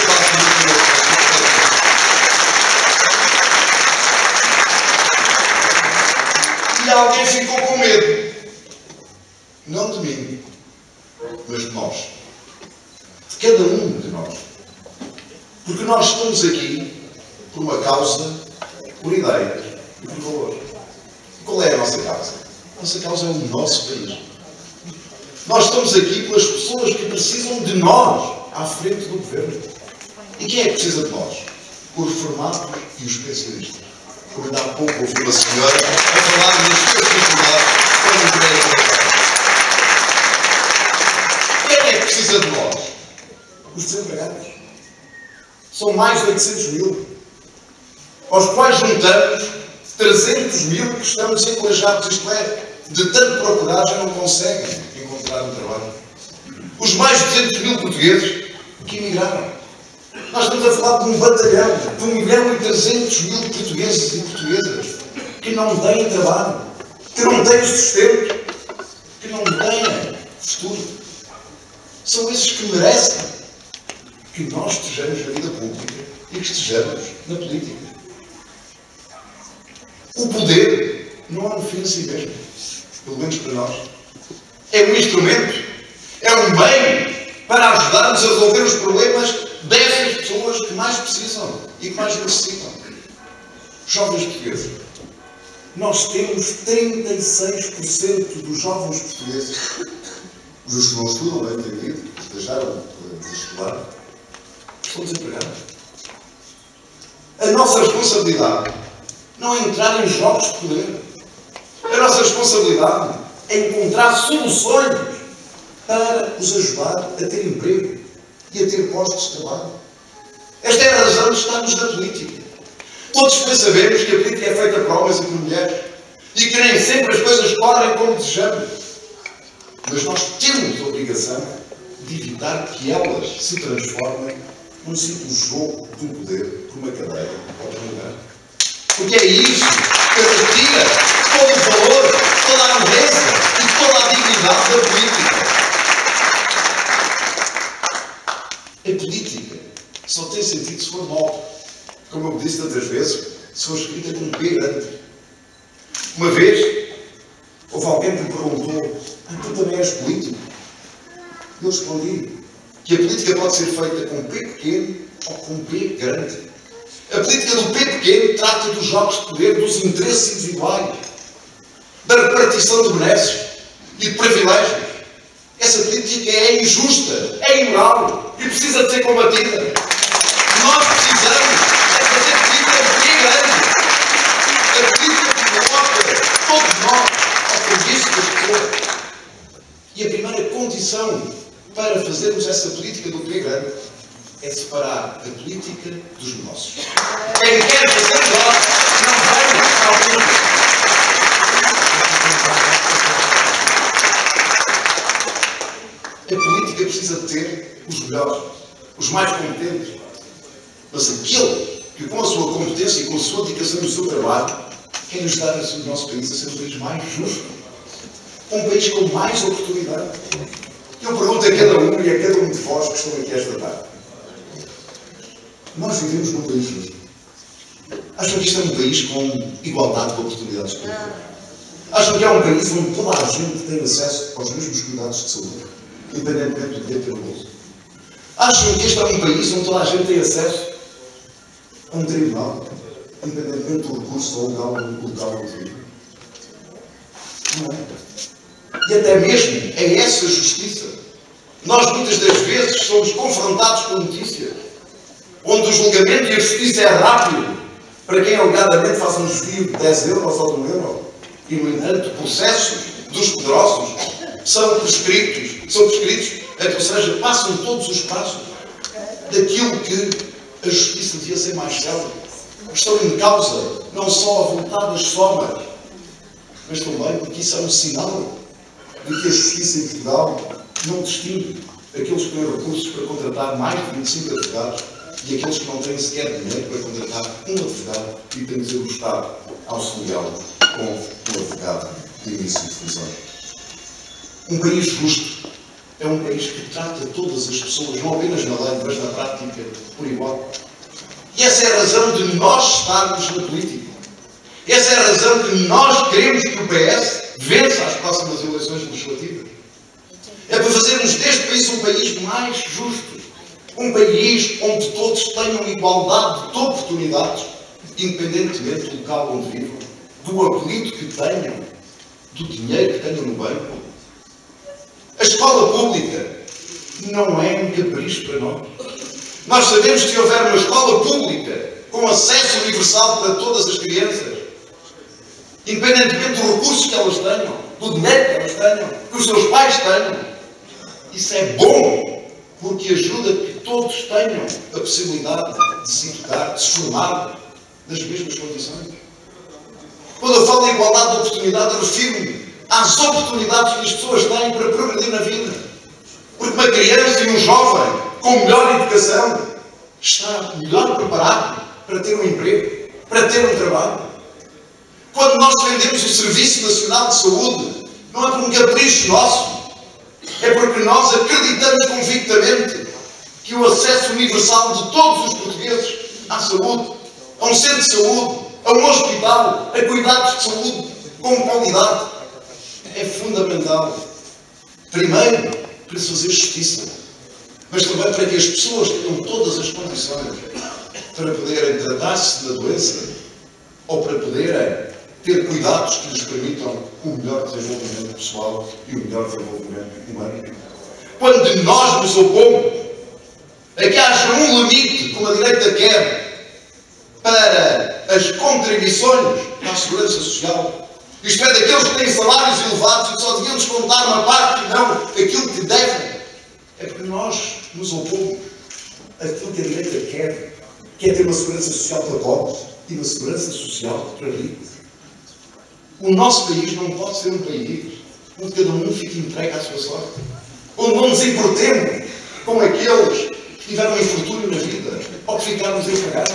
e alguém ficou com medo. Não de mim, mas de nós. De cada um de nós. Porque nós estamos aqui por uma causa, por ideias e por valores. Qual é a nossa causa? A nossa causa é o nosso país. Nós estamos aqui pelas pessoas que precisam de nós à frente do governo. E quem é que precisa de nós? Os reformados e os pensionistas. Como ainda há pouco ouvi uma senhora a falar das suas dificuldades com o direito. Quem é que precisa de nós? Os desempregados. São mais de oitocentos mil. Aos quais juntamos trezentos mil que estamos encorajados, isto é, de tanto procurar já não conseguem encontrar um trabalho. Os mais de duzentos mil portugueses que emigraram. Nós estamos a falar de um batalhão, de um milhão e trezentos mil portugueses e portuguesas que não têm trabalho, que não têm sustento, que não têm futuro. São esses que merecem que nós estejamos na vida pública e que estejamos na política. O poder não é um fim em si mesmo, pelo menos para nós. É um instrumento, é um bem para ajudar-nos a resolver os problemas dessas pessoas que mais precisam e que mais necessitam. Jovens portugueses. Nós temos trinta e seis por cento dos jovens portugueses, os que não estudam, bem entendido, que deixaram de estudar, estão desempregados. A nossa responsabilidade não é entrar em jogos de poder. A nossa responsabilidade é encontrar soluções para os ajudar a ter emprego e a ter postos de trabalho. Esta é a razão de estarmos na política. Todos bem sabemos que a política é feita por homens e por mulheres e que nem sempre as coisas correm como desejamos. Mas nós temos a obrigação de evitar que elas se transformem num simples jogo de um poder por uma cadeira ou por um lugar. Porque é isso que retira todo o valor, toda a nobreza e toda a dignidade da política. A política só tem sentido se for nova. Como eu disse tantas vezes, se for escrita com um P grande. Uma vez, houve alguém que me perguntou: ah, tu também és político? Eu respondi que a política pode ser feita com um P pequeno ou com um P grande. A política do P pequeno trata dos jogos de poder, dos interesses individuais, da repartição de benesses e de privilégios. Essa política é injusta, é imoral e precisa de ser combatida. Nós precisamos é fazer política de P grande. A política que coloca todos nós ao serviço das pessoas. E a primeira condição para fazermos essa política do P grande é separar a política dos negócios. Quem quer fazer negócio não vai ao político. A política precisa de ter os melhores, os mais competentes. Mas aquele que com a sua competência e com a sua dedicação no seu trabalho quer ajudar o nosso país a ser um país mais justo. Um país com mais oportunidade. Eu pergunto a cada um e a cada um de vós que estão aqui esta tarde. Nós vivemos num país justo. Acham que isto é um país com igualdade de oportunidades para todos? Acham que é um país onde toda a gente tem acesso aos mesmos cuidados de saúde, independentemente do dinheiro ter no bolso? Acham que este é um país onde toda a gente tem acesso a um tribunal, independentemente do recurso ou local onde vive? Não é. E até mesmo é essa justiça. Nós muitas das vezes somos confrontados com notícias onde o julgamento e a justiça é rápido para quem alegadamente faz um desvio de dez euros ou de um euro. E, no entanto, processos dos poderosos são prescritos, são prescritos, ou seja, passam todos os prazos daquilo que a justiça devia ser mais célere. Estão em causa não só a vontade das somas, mas também porque isso é um sinal de que a justiça em Portugal não distingue aqueles que têm recursos para contratar mais de vinte e cinco advogados e aqueles que não têm sequer dinheiro para contratar um advogado e tem de dizer o Estado auxiliá-lo com um advogado de início de funções. Um país justo é um país que trata todas as pessoas, não apenas na lei, mas na prática, por igual. E essa é a razão de nós estarmos na política. Essa é a razão que nós queremos que o P S vença as próximas eleições legislativas. É para fazermos deste país um país mais justo. Um país onde todos tenham igualdade de oportunidades, independentemente do local onde vivam, do apelido que tenham, do dinheiro que tenham no banco. A escola pública não é um capricho para nós. Nós sabemos que se houver uma escola pública com acesso universal para todas as crianças, independentemente dos recursos que elas tenham, do dinheiro que elas tenham, que os seus pais tenham, isso é bom, porque ajuda que todos tenham a possibilidade de se educar, de se formar nas mesmas condições. Quando eu falo de igualdade de oportunidade, eu refiro-me às oportunidades que as pessoas têm para progredir na vida. Porque uma criança e um jovem com melhor educação está melhor preparado para ter um emprego, para ter um trabalho. Quando nós defendemos o Serviço Nacional de Saúde, não é por um capricho nosso, é porque nós acreditamos convictamente que o acesso universal de todos os portugueses à saúde, a um centro de saúde, a um hospital, a cuidados de saúde com qualidade, é fundamental. Primeiro, para se fazer justiça, mas também para que as pessoas tenham todas as condições para poderem tratar-se da doença ou para poderem ter cuidados que lhes permitam o melhor desenvolvimento pessoal e o melhor desenvolvimento humano. Quando de nós nos opomos a que haja um limite, como a direita quer, para as contribuições à segurança social, isto é, daqueles que têm salários elevados e que só deviam descontar uma parte e não aquilo que devem, é porque nós nos opomos àquilo que a direita quer, que é ter uma segurança social para pobres e uma segurança social para ricos. O nosso país não pode ser um país onde cada um fique entregue à sua sorte, onde não nos importemos com aqueles que tiveram um infortúnio na vida, ou que ficaram desempregados,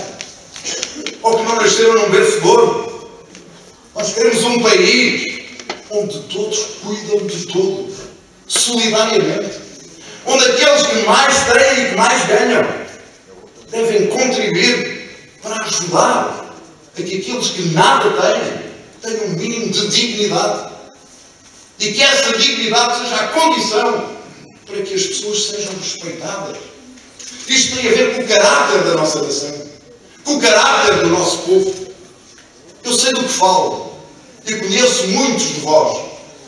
ou que não nasceram num berço de ouro. Nós queremos um país onde todos cuidam de todos, solidariamente, onde aqueles que mais têm e que mais ganham devem contribuir para ajudar a que aqueles que nada têm tenham um mínimo de dignidade e que essa dignidade seja a condição para que as pessoas sejam respeitadas. Isto tem a ver com o caráter da nossa nação, com o caráter do nosso povo. Eu sei do que falo e conheço muitos de vós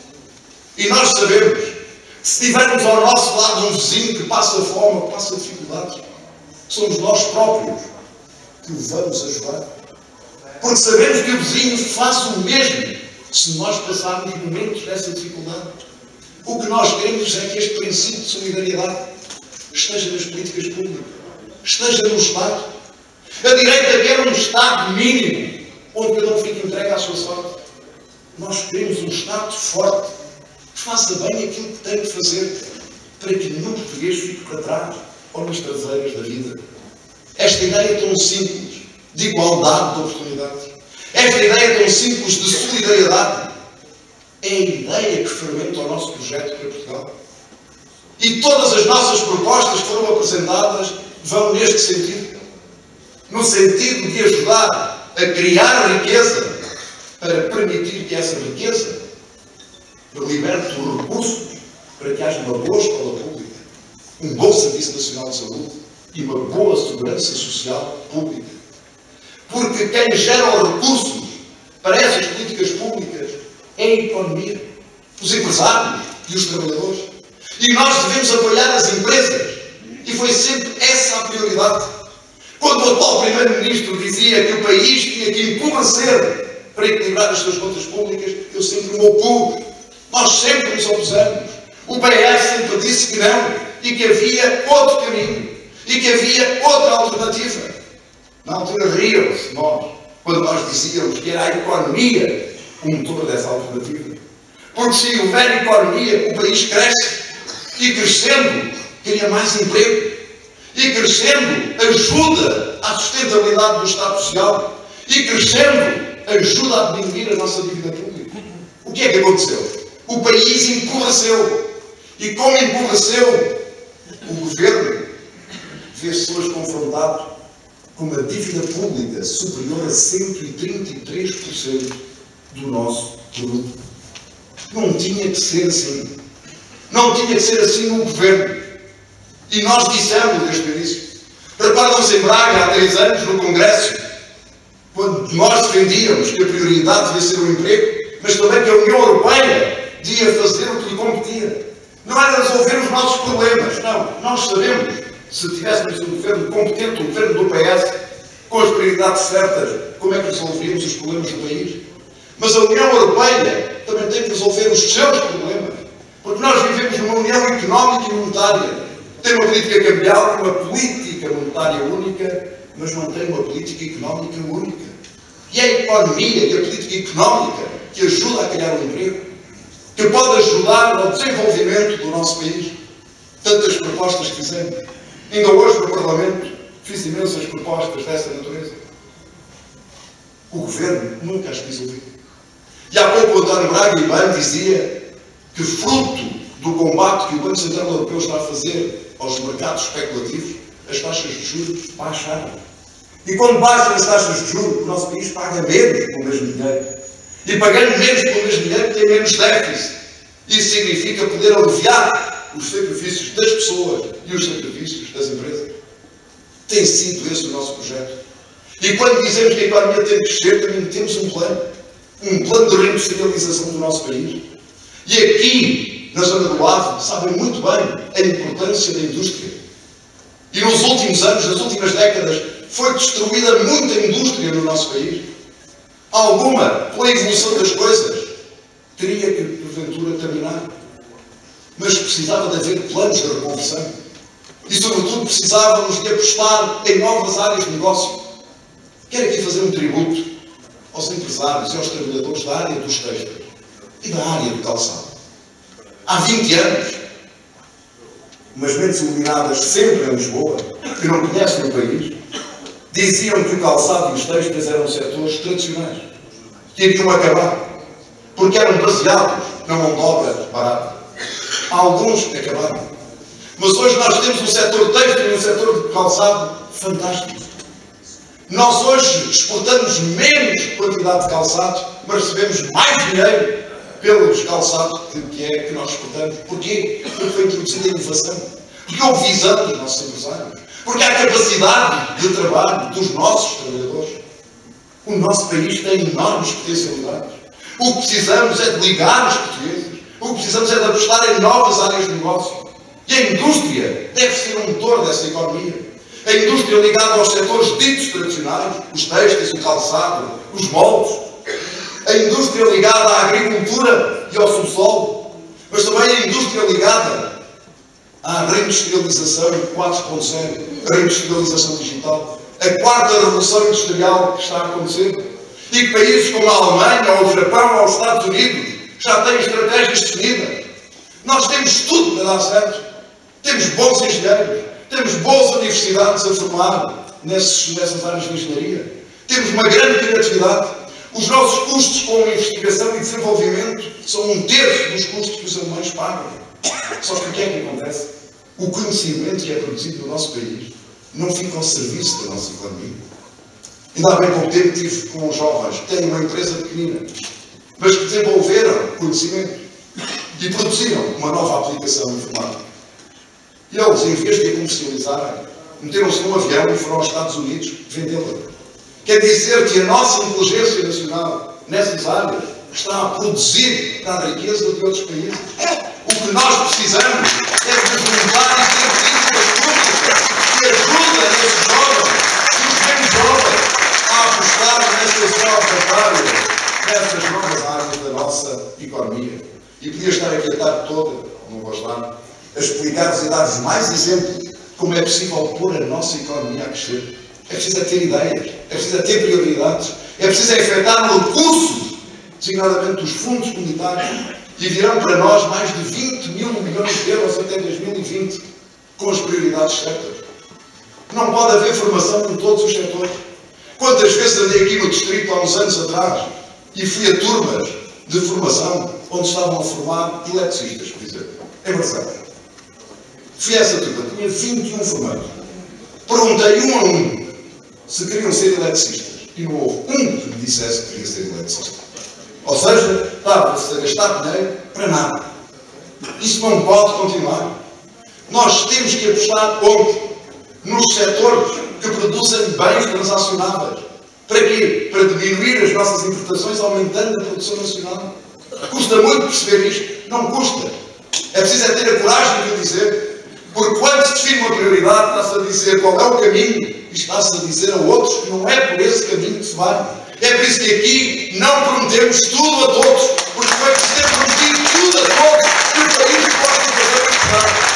e nós sabemos que se tivermos ao nosso lado um vizinho que passa fome, que passa dificuldades, somos nós próprios que o vamos ajudar. Porque sabemos que o vizinho faz o mesmo se nós passarmos momentos dessa dificuldade. O que nós queremos é que este princípio de solidariedade esteja nas políticas públicas, esteja no Estado. A direita quer um Estado mínimo, onde cada um fique entregue à sua sorte. Nós queremos um Estado forte, que faça bem aquilo que tem de fazer, para que nenhum português fique para trás ou nas traseiras da vida. Esta ideia tão simples de igualdade de oportunidades, esta ideia tão simples de solidariedade, é a ideia que fermenta o nosso projeto para Portugal. E todas as nossas propostas que foram apresentadas vão neste sentido. No sentido de ajudar a criar riqueza para permitir que essa riqueza liberte os recursos para que haja uma boa escola pública, um bom Serviço Nacional de Saúde e uma boa segurança social pública. Porque quem gera os recursos para essas políticas públicas é a economia, os empresários e os trabalhadores. E nós devemos apoiar as empresas. E foi sempre essa a prioridade. Quando o atual Primeiro-Ministro dizia que o país tinha que empobrecer para equilibrar as suas contas públicas, eu sempre me opus. Nós sempre nos opusemos. O P S sempre disse que não e que havia outro caminho e que havia outra alternativa. Na altura riam-se nós, quando nós dizíamos que era a economia o motor dessa alternativa. Porque se houver economia, o país cresce. E crescendo, cria mais emprego. E crescendo, ajuda à sustentabilidade do Estado Social. E crescendo, ajuda a diminuir a nossa dívida pública. O que é que aconteceu? O país empobreceu. E como empobreceu, o governo vê-se hoje confrontado com uma dívida pública superior a cento e trinta e três por cento do nosso produto. Não tinha que ser assim. Não tinha que ser assim no governo. E nós dissemos desde o início. Recordam-se em Braga, há três anos, no Congresso, quando nós defendíamos que a prioridade devia ser o emprego, mas também que a União Europeia devia fazer o que lhe competia. Não era resolver os nossos problemas. Não. Nós sabemos, se tivéssemos um governo competente, o governo do P S, com as prioridades certas, como é que resolveríamos os problemas do país. Mas a União Europeia também tem que resolver os seus problemas. Porque nós vivemos numa união económica e monetária. Tem uma política cambial, uma política monetária única, mas não tem uma política económica única. E é a economia e a política económica que ajuda a criar um emprego, que pode ajudar ao desenvolvimento do nosso país. Tantas propostas que fizemos. Ainda hoje no Parlamento fiz imensas propostas dessa natureza. O Governo nunca as quis ouvir. E há pouco o António Braga e bem dizia que, fruto do combate que o Banco Central Europeu está a fazer aos mercados especulativos, as taxas de juros baixaram. E quando baixam as taxas de juros, o nosso país paga menos com o mesmo dinheiro. E pagando menos com o mesmo dinheiro, tem menos déficit. Isso significa poder aliviar os sacrifícios das pessoas e os sacrifícios das empresas. Tem sido esse o nosso projeto. E quando dizemos que a economia tem que crescer, também temos um plano. Um plano de reindustrialização do nosso país. E aqui, na zona do Ave, sabem muito bem a importância da indústria. E nos últimos anos, nas últimas décadas, foi destruída muita indústria no nosso país. Alguma, pela evolução das coisas, teria que, porventura, terminar. Mas precisava de haver planos de reconversão. E, sobretudo, precisávamos de apostar em novas áreas de negócio. Quero aqui fazer um tributo aos empresários e aos trabalhadores da área dos têxteis e da área do calçado. Há vinte anos, umas mentes iluminadas sempre em Lisboa, que não conhecem o país, diziam que o calçado e os têxteis eram setores tradicionais, que iriam acabar, porque eram baseados na mão de obra barata. Alguns acabaram. Mas hoje nós temos um setor têxtil e um setor de calçado fantástico. Nós hoje exportamos menos quantidade de calçados, mas recebemos mais dinheiro pelos calçados que, que é que nós exportamos. Porquê? Porque foi introduzida a inovação. Porque houve visão dos nossos empresários. Porque há capacidade de trabalho dos nossos trabalhadores. O nosso país tem enormes potencialidades. O que precisamos é de ligar os portugueses. O que precisamos é de apostar em novas áreas de negócio. E a indústria deve ser um motor dessa economia. A indústria ligada aos setores ditos tradicionais, os têxteis, o calçado, os moldes. A indústria ligada à agricultura e ao subsolo. Mas também a indústria ligada à reindustrialização quatro ponto zero, a reindustrialização digital. A quarta revolução industrial que está a acontecer. E que países como a Alemanha, ou o Japão, ou os Estados Unidos já têm estratégias definidas. Nós temos tudo para dar certo. Temos bons engenheiros. Temos boas universidades a formar nesses, nessas áreas de engenharia. Temos uma grande criatividade. Os nossos custos com investigação e desenvolvimento são um terço dos custos que os alemães pagam. Só que o que é que acontece? O conhecimento que é produzido no nosso país não fica ao serviço da nossa economia. Ainda há bem pouco tempo tive com os jovens que têm uma empresa pequenina, mas que desenvolveram conhecimento e produziram uma nova aplicação informática. E eles, em vez de a comercializarem, meteram-se num avião e foram aos Estados Unidos vendê-la. Quer dizer que a nossa inteligência nacional, nessas áreas, está a produzir para a riqueza de outros países. O que nós precisamos é de juntar e ter políticas públicas que ajudem esses jovens e os menos jovens a apostar nessas novas áreas, nessas novas áreas da nossa economia. E podia estar aqui a tarde toda, não vou estar, a explicar-vos e dar-vos mais exemplos de como é possível pôr a nossa economia a crescer. É preciso é ter ideias, é preciso é ter prioridades, é preciso é efetuar recursos, designadamente dos fundos comunitários, e virão para nós mais de vinte mil milhões de euros até dois mil e vinte, com as prioridades certas. Não pode haver formação em todos os setores. Quantas vezes andei aqui no distrito há uns anos atrás e fui a turmas de formação onde estavam a formar eletricistas, por exemplo, em Barcelos. Fui a essa turma, tinha vinte e um formandos. Perguntei um a um se queriam ser eletricistas e não houve um que me dissesse que queria ser eletricista. Ou seja, estava-se a gastar dinheiro para nada. Isso não pode continuar. Nós temos que apostar onde? Nos setores que produzem bens transacionáveis. Para quê? Para diminuir as nossas importações, aumentando a produção nacional. Custa muito perceber isto? Não custa. É preciso é ter a coragem de o dizer. Porque quando se define uma prioridade, está-se a dizer qual é o caminho e está-se a dizer a outros que não é por esse caminho que se vai. É por isso que aqui não prometemos tudo a todos, porque foi preciso prometido tudo a todos que o país possa fazer prosperar.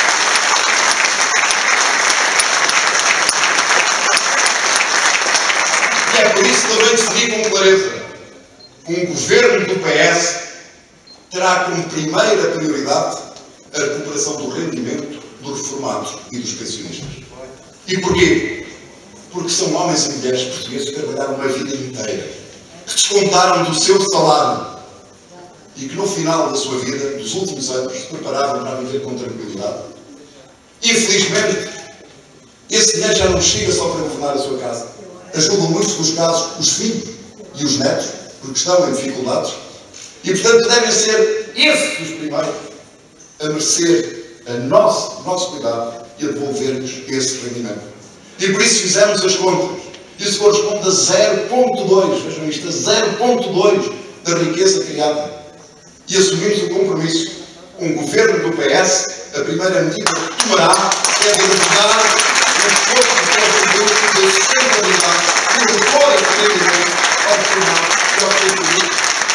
E é por isso que também defini com clareza: um governo do P S terá como primeira prioridade a recuperação do rendimento dos reformados e dos pensionistas. E porquê? Porque são homens e mulheres portugueses que trabalharam uma vida inteira, que descontaram do seu salário e que no final da sua vida, dos últimos anos, se preparavam para viver com tranquilidade. Infelizmente, esse dinheiro já não chega só para governar a sua casa. Ajudam muitos dos casos os filhos e os netos, porque estão em dificuldades. E, portanto, devem ser esses os primeiros a merecer a nosso, nosso cuidado e a devolver-nos esse rendimento. E por isso fizemos as contas. Isso corresponde a zero vírgula dois, vejam isto, a zero vírgula dois da riqueza criada. E assumimos o compromisso. Um governo do P S, a primeira medida que tomará é de ajudar o esforço de contributo de sustentabilidade e de repor e rendimento ao reformado e ao contributo.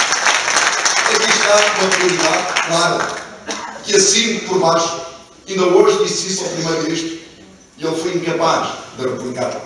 Aqui está uma prioridade clara, que assine por baixo. Ainda hoje disse isso ao primeiro-ministro e ele foi incapaz de replicar.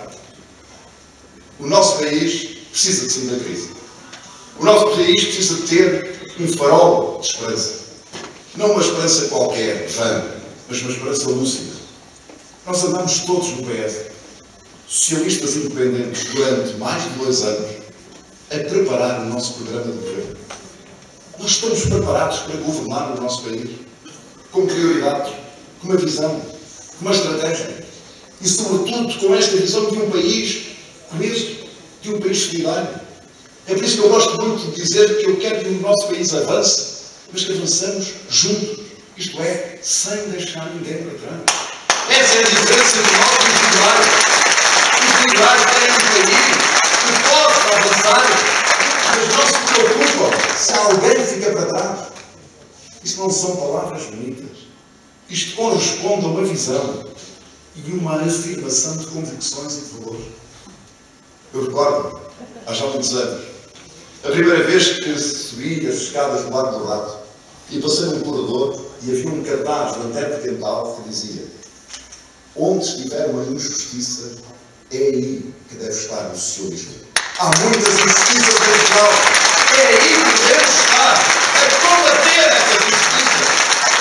O nosso país precisa de sair da crise. O nosso país precisa de ter um farol de esperança. Não uma esperança qualquer, vã, mas uma esperança lúcida. Nós andamos todos no P S, socialistas independentes, durante mais de dois anos, a preparar o nosso programa de governo. Nós estamos preparados para governar o nosso país, com prioridades, com uma visão, com uma estratégia. E, sobretudo, com esta visão de um país coeso, de um país solidário. É por isso que eu gosto muito de dizer que eu quero que o nosso país avance, mas que avançamos juntos. Isto é, sem deixar ninguém para trás. Essa é a diferença entre nós e os liberais. Os liberais têm um país que pode avançar, mas não se preocupam se alguém fica para trás. Isto não são palavras bonitas. Isto corresponde a uma visão e uma afirmação de convicções e de valores. Eu recordo, há já muitos anos, a primeira vez que subi as escadas do Largo do Rato e passei num corredor e havia um cartaz de lanterna dental que dizia: onde estiver uma injustiça, é aí que deve estar o socialismo. Há muitas injustiças em Portugal. É aí que devemos estar, a combater essa injustiça.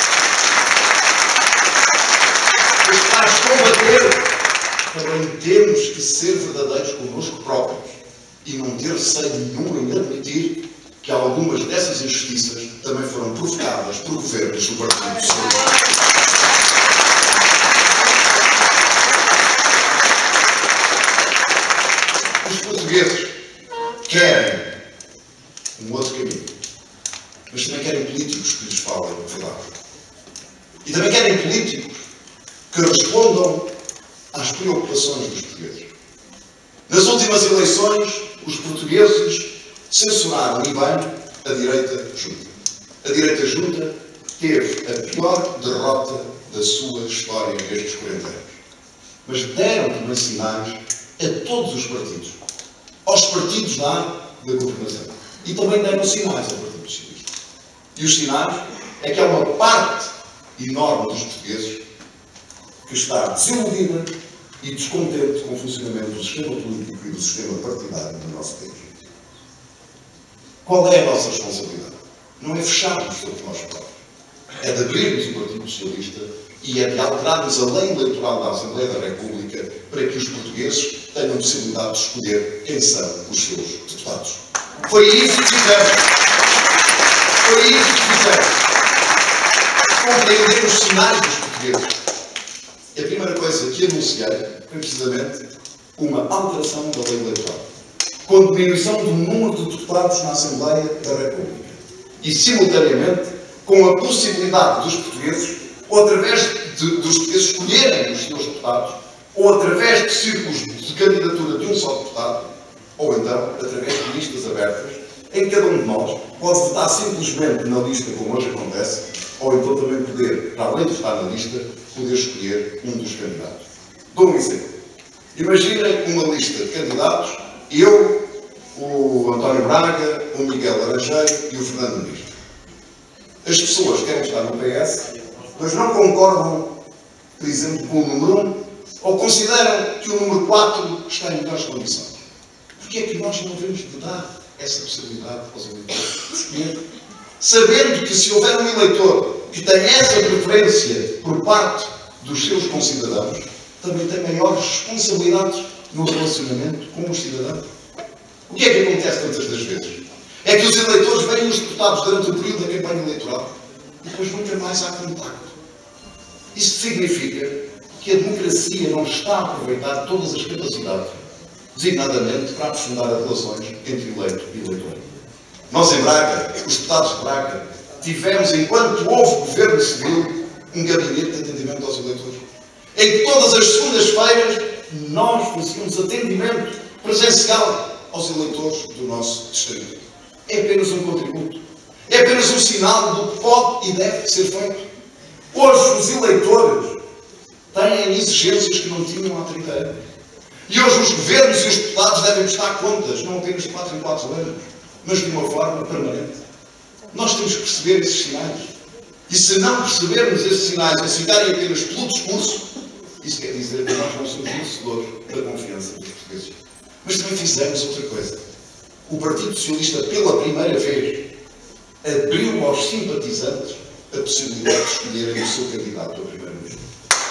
Mas para as combater, também temos que ser verdadeiros connosco próprios e não ter receio nenhum em admitir que que algumas dessas injustiças também foram provocadas por governos do Partido Socialista. Os portugueses querem um outro caminho, mas também querem políticos que lhes falem a verdade. E também querem políticos que respondam às preocupações dos portugueses. Nas últimas eleições, os portugueses censuraram, e bem, a direita junta. A direita junta teve a pior derrota da sua história nestes quarenta anos. Mas deram também sinais a todos os partidos, aos partidos da da governação. E também deram sinais ao Partido Socialista. E os sinais é que há uma parte enorme dos portugueses que está desiludida e descontente com o funcionamento do sistema político e do sistema partidário no nosso país. Qual é a nossa responsabilidade? Não é fecharmos sobre nós próprios. É de abrirmos o Partido Socialista e é de alterarmos a lei eleitoral da Assembleia da República para que os portugueses tenham possibilidade de escolher quem são os seus deputados. Foi isso que fizemos. Foi isso que fizemos. Compreender os sinais dos portugueses. E a primeira coisa que anunciei foi precisamente uma alteração da lei eleitoral, com diminuição do número de deputados na Assembleia da República e, simultaneamente, com a possibilidade dos portugueses, ou através de, dos portugueses escolherem os seus deputados, ou através de círculos de candidatura de um só deputado, ou então através de listas abertas, em que cada um de nós pode votar simplesmente na lista, como hoje acontece, ou então também poder, para além de votar na lista, poder escolher um dos candidatos. Dou um exemplo. Imaginem uma lista de candidatos, eu, o António Braga, o Miguel Laranjeiro e o Fernando Muniz. As pessoas querem estar no P S, mas não concordam, por exemplo, com o número um, ou consideram que o número quatro está em melhores condições. Porquê é que nós não devemos dar essa possibilidade aos eleitores de escolher? Sabendo que se houver um eleitor que tem essa preferência por parte dos seus concidadãos, também tem maiores responsabilidades no relacionamento com os cidadãos. O que é que acontece tantas das vezes? É que os eleitores veem os deputados durante o período da campanha eleitoral e depois nunca mais há contacto. Isto significa que a democracia não está a aproveitar todas as capacidades, designadamente para aprofundar as relações entre eleito e eleitor. Nós em Braga, os deputados de Braga, tivemos, enquanto houve governo civil, um gabinete de atendimento aos eleitores. Em todas as segundas-feiras, nós fazíamos atendimento presencial aos eleitores do nosso distrito. É apenas um contributo. É apenas um sinal do que pode e deve ser feito. Hoje, os eleitores têm exigências que não tinham há trinta anos. E hoje, os governos e os deputados devem prestar contas, não apenas de quatro em quatro anos, mas de uma forma permanente. Nós temos que perceber esses sinais. E se não percebermos esses sinais, se ficarem apenas pelo discurso, isso quer dizer que nós não somos merecedores da confiança dos portugueses. Mas também fizemos outra coisa. O Partido Socialista, pela primeira vez, abriu aos simpatizantes a possibilidade de escolherem o seu candidato a primeiro-ministro.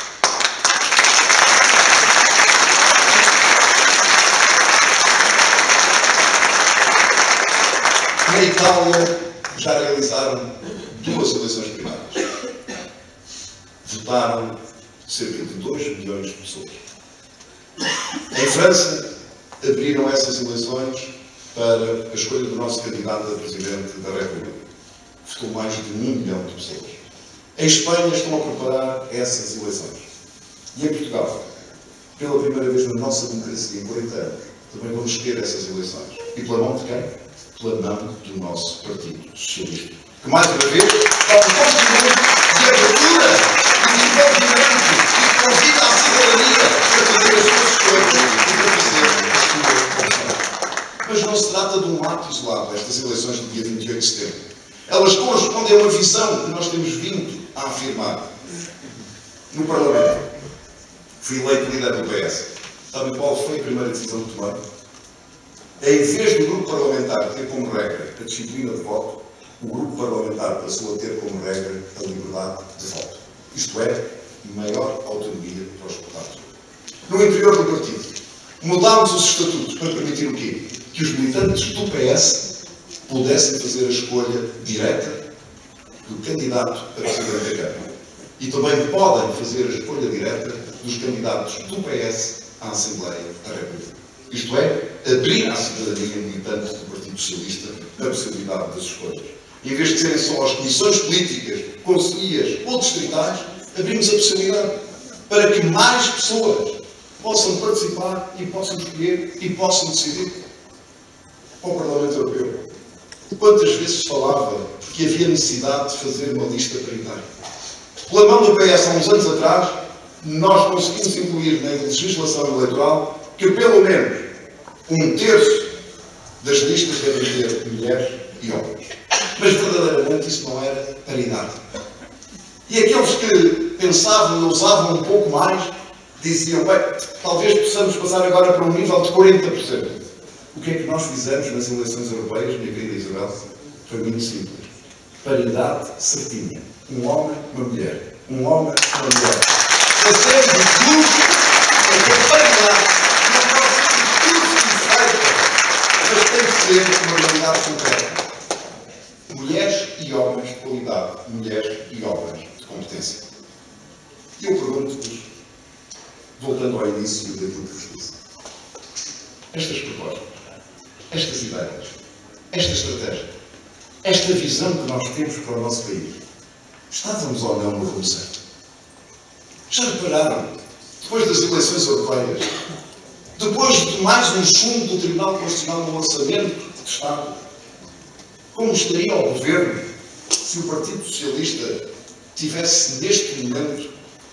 Na Itália, já realizaram duas eleições primárias. Votaram cerca de dois milhões de pessoas. Em França, abriram essas eleições para a escolha do nosso candidato a Presidente da República. Votou mais de um milhão de pessoas. Em Espanha, estão a preparar essas eleições. E em Portugal, pela primeira vez na nossa democracia, em quarenta anos, também vamos ter essas eleições. E pela mão de quem? Pela mão do nosso Partido Socialista. Que, mais uma vez, é um contributo de abertura e de envolvimento e que convida a cidadania a fazer as suas escolhas e para fazer a sua opção. Mas não se trata de um ato isolado, estas eleições do dia vinte e oito de setembro. Elas correspondem a uma visão que nós temos vindo a afirmar. No Parlamento, fui eleito líder do P S. Sabem qual foi a primeira decisão que tomei? Em vez do grupo parlamentar ter como regra a disciplina de voto, o grupo parlamentar passou a ter como regra a liberdade de voto. Isto é, maior autonomia para os deputados. No interior do partido, mudámos os estatutos para permitir o quê? Que os militantes do P S pudessem fazer a escolha direta do candidato a Presidente da Câmara. E também podem fazer a escolha direta dos candidatos do P S à Assembleia da República. Isto é, abrir à cidadania militante do Partido Socialista a possibilidade das escolhas. Em vez de serem só as comissões políticas, conselhias ou distritais, abrimos a possibilidade para que mais pessoas possam participar e possam escolher e possam decidir. Para o Parlamento Europeu, quantas vezes falava que havia necessidade de fazer uma lista paritária? Pela mão do P S, há uns anos atrás, nós conseguimos incluir na legislação eleitoral que pelo menos um terço das listas devem ter mulheres e homens. Mas verdadeiramente isso não era paridade. E aqueles que pensavam e ousavam um pouco mais, diziam, bem, talvez possamos passar agora para um nível de quarenta por cento. O que é que nós fizemos nas eleições europeias, minha querida Isabel? Foi muito simples. Paridade certinha. Um homem, uma mulher. Um homem, uma mulher. Fazemos luz a paridade. Não pode ser tudo perfeito, mas tem que ser uma realidade concreta. Mulheres e homens de qualidade. Mulheres e homens de competência. E eu pergunto-vos, voltando ao início daquilo que vos disse, estas propostas, estas ideias, esta estratégia, esta visão que nós temos para o nosso país, estávamos ou não no rumo certo? Já repararam, depois das eleições europeias, depois de mais um chumbo do Tribunal Constitucional no Orçamento de Estado, como estaria o Governo se o Partido Socialista tivesse neste momento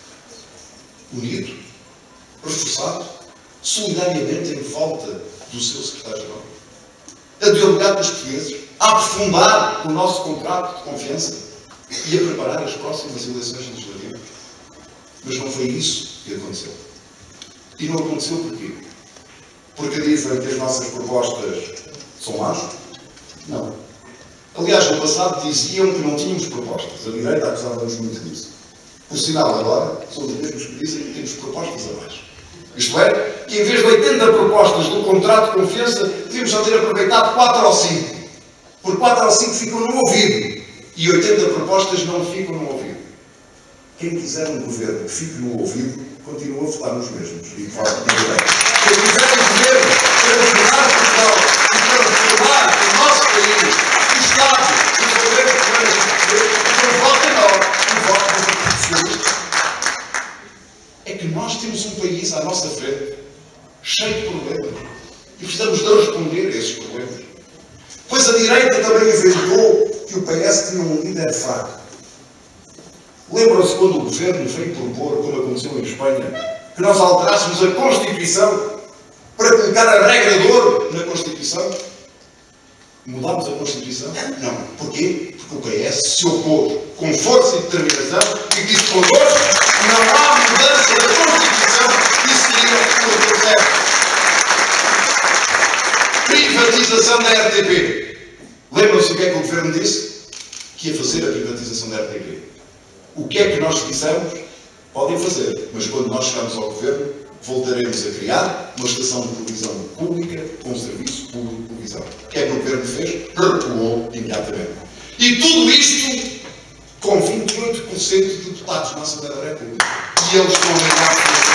unido, reforçado, solidariamente em volta do seu secretário-geral, a dialogar com os portugueses, a aprofundar o nosso contrato de confiança e a preparar as próximas eleições legislativas? Mas não foi isso que aconteceu. E não aconteceu porquê? Porque dizem que as nossas propostas são más? Não. Aliás, no passado diziam que não tínhamos propostas. A direita acusava-nos muito disso. Por sinal, agora, são os mesmos que dizem que temos propostas a mais. Isto é, que em vez de oitenta propostas do contrato de confiança, devíamos só ter aproveitado quatro ou cinco. Por quatro ou cinco ficam no ouvido. E oitenta propostas não ficam no ouvido. Quem quiser um governo que fique no ouvido, continua a votar nos mesmos. E fala de direita. Quem quiser um governo para governar Portugal e para reformar o nosso país, o Estado, os governos que não votem nós e votem no Partido Socialista. É que nós temos um país à nossa frente cheio de problemas e precisamos de responder a esses problemas. Pois a direita também inventou que o P S tinha um líder fraco. Lembram-se quando o governo veio propor, como aconteceu em Espanha, que nós alterássemos a Constituição para colocar a regra de ouro na Constituição? Mudámos a Constituição? Não. Porquê? Porque o P S se opôs com força e determinação e disse connosco: não há mudança da Constituição, isso seria o processo. Privatização da R T P. Lembram-se o que é que o Governo disse? Que ia fazer a privatização da R T P. O que é que nós dissemos? Podem fazer, mas quando nós chegarmos ao Governo, voltaremos a criar uma estação de televisão pública com um serviço público de televisão. O que é que o Governo fez? Recuou imediatamente. E tudo isto com vinte e oito por cento de deputados na Assembleia da República. E eles estão a ganhar.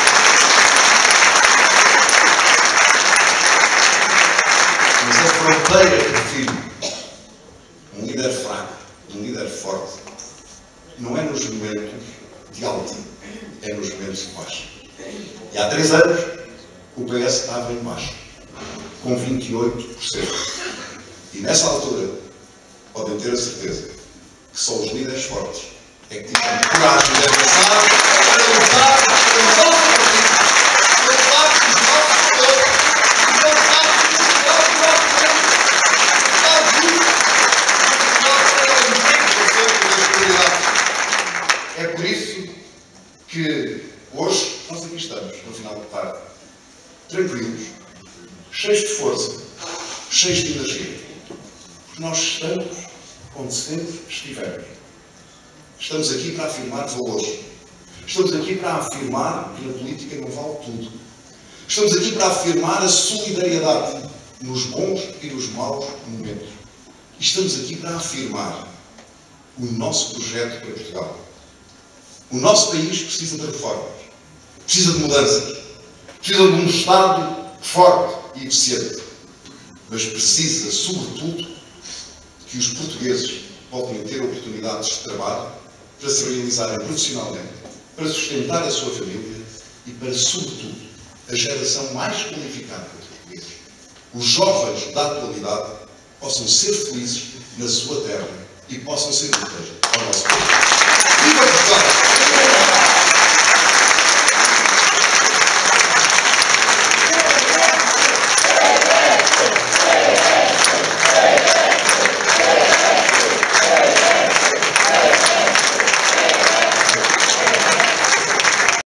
Mas a fronteira que define um líder fraco, um líder forte, não é nos momentos de altíssimo, é nos momentos de baixo. E há três anos, o P S estava em baixo, com vinte e oito por cento. E nessa altura, podem ter a certeza que só os líderes fortes é que tinham coragem de avançar para lutar pelo nosso partido, para lutar pelos nossos valores, para lutar pelo Portugal do nosso país, Portugal justo, Portugal para o noventa por cento das comunidades. É por isso que hoje nós aqui estamos, no final da tarde, tranquilos, cheios de força, cheios de energia. Porque nós estamos onde sempre estivemos. Estamos aqui para afirmar valores. Estamos aqui para afirmar que na política não vale tudo. Estamos aqui para afirmar a solidariedade nos bons e nos maus momentos. E estamos aqui para afirmar o nosso projeto para Portugal. O nosso país precisa de reformas, precisa de mudanças, precisa de um Estado forte e eficiente, mas precisa, sobretudo, que os portugueses voltem a ter oportunidades de trabalho para se realizarem profissionalmente, para sustentar a sua família e para, sobretudo, a geração mais qualificada de portugueses, os jovens da atualidade, possam ser felizes na sua terra e possam ser úteis ao nosso país. Viva Portugal!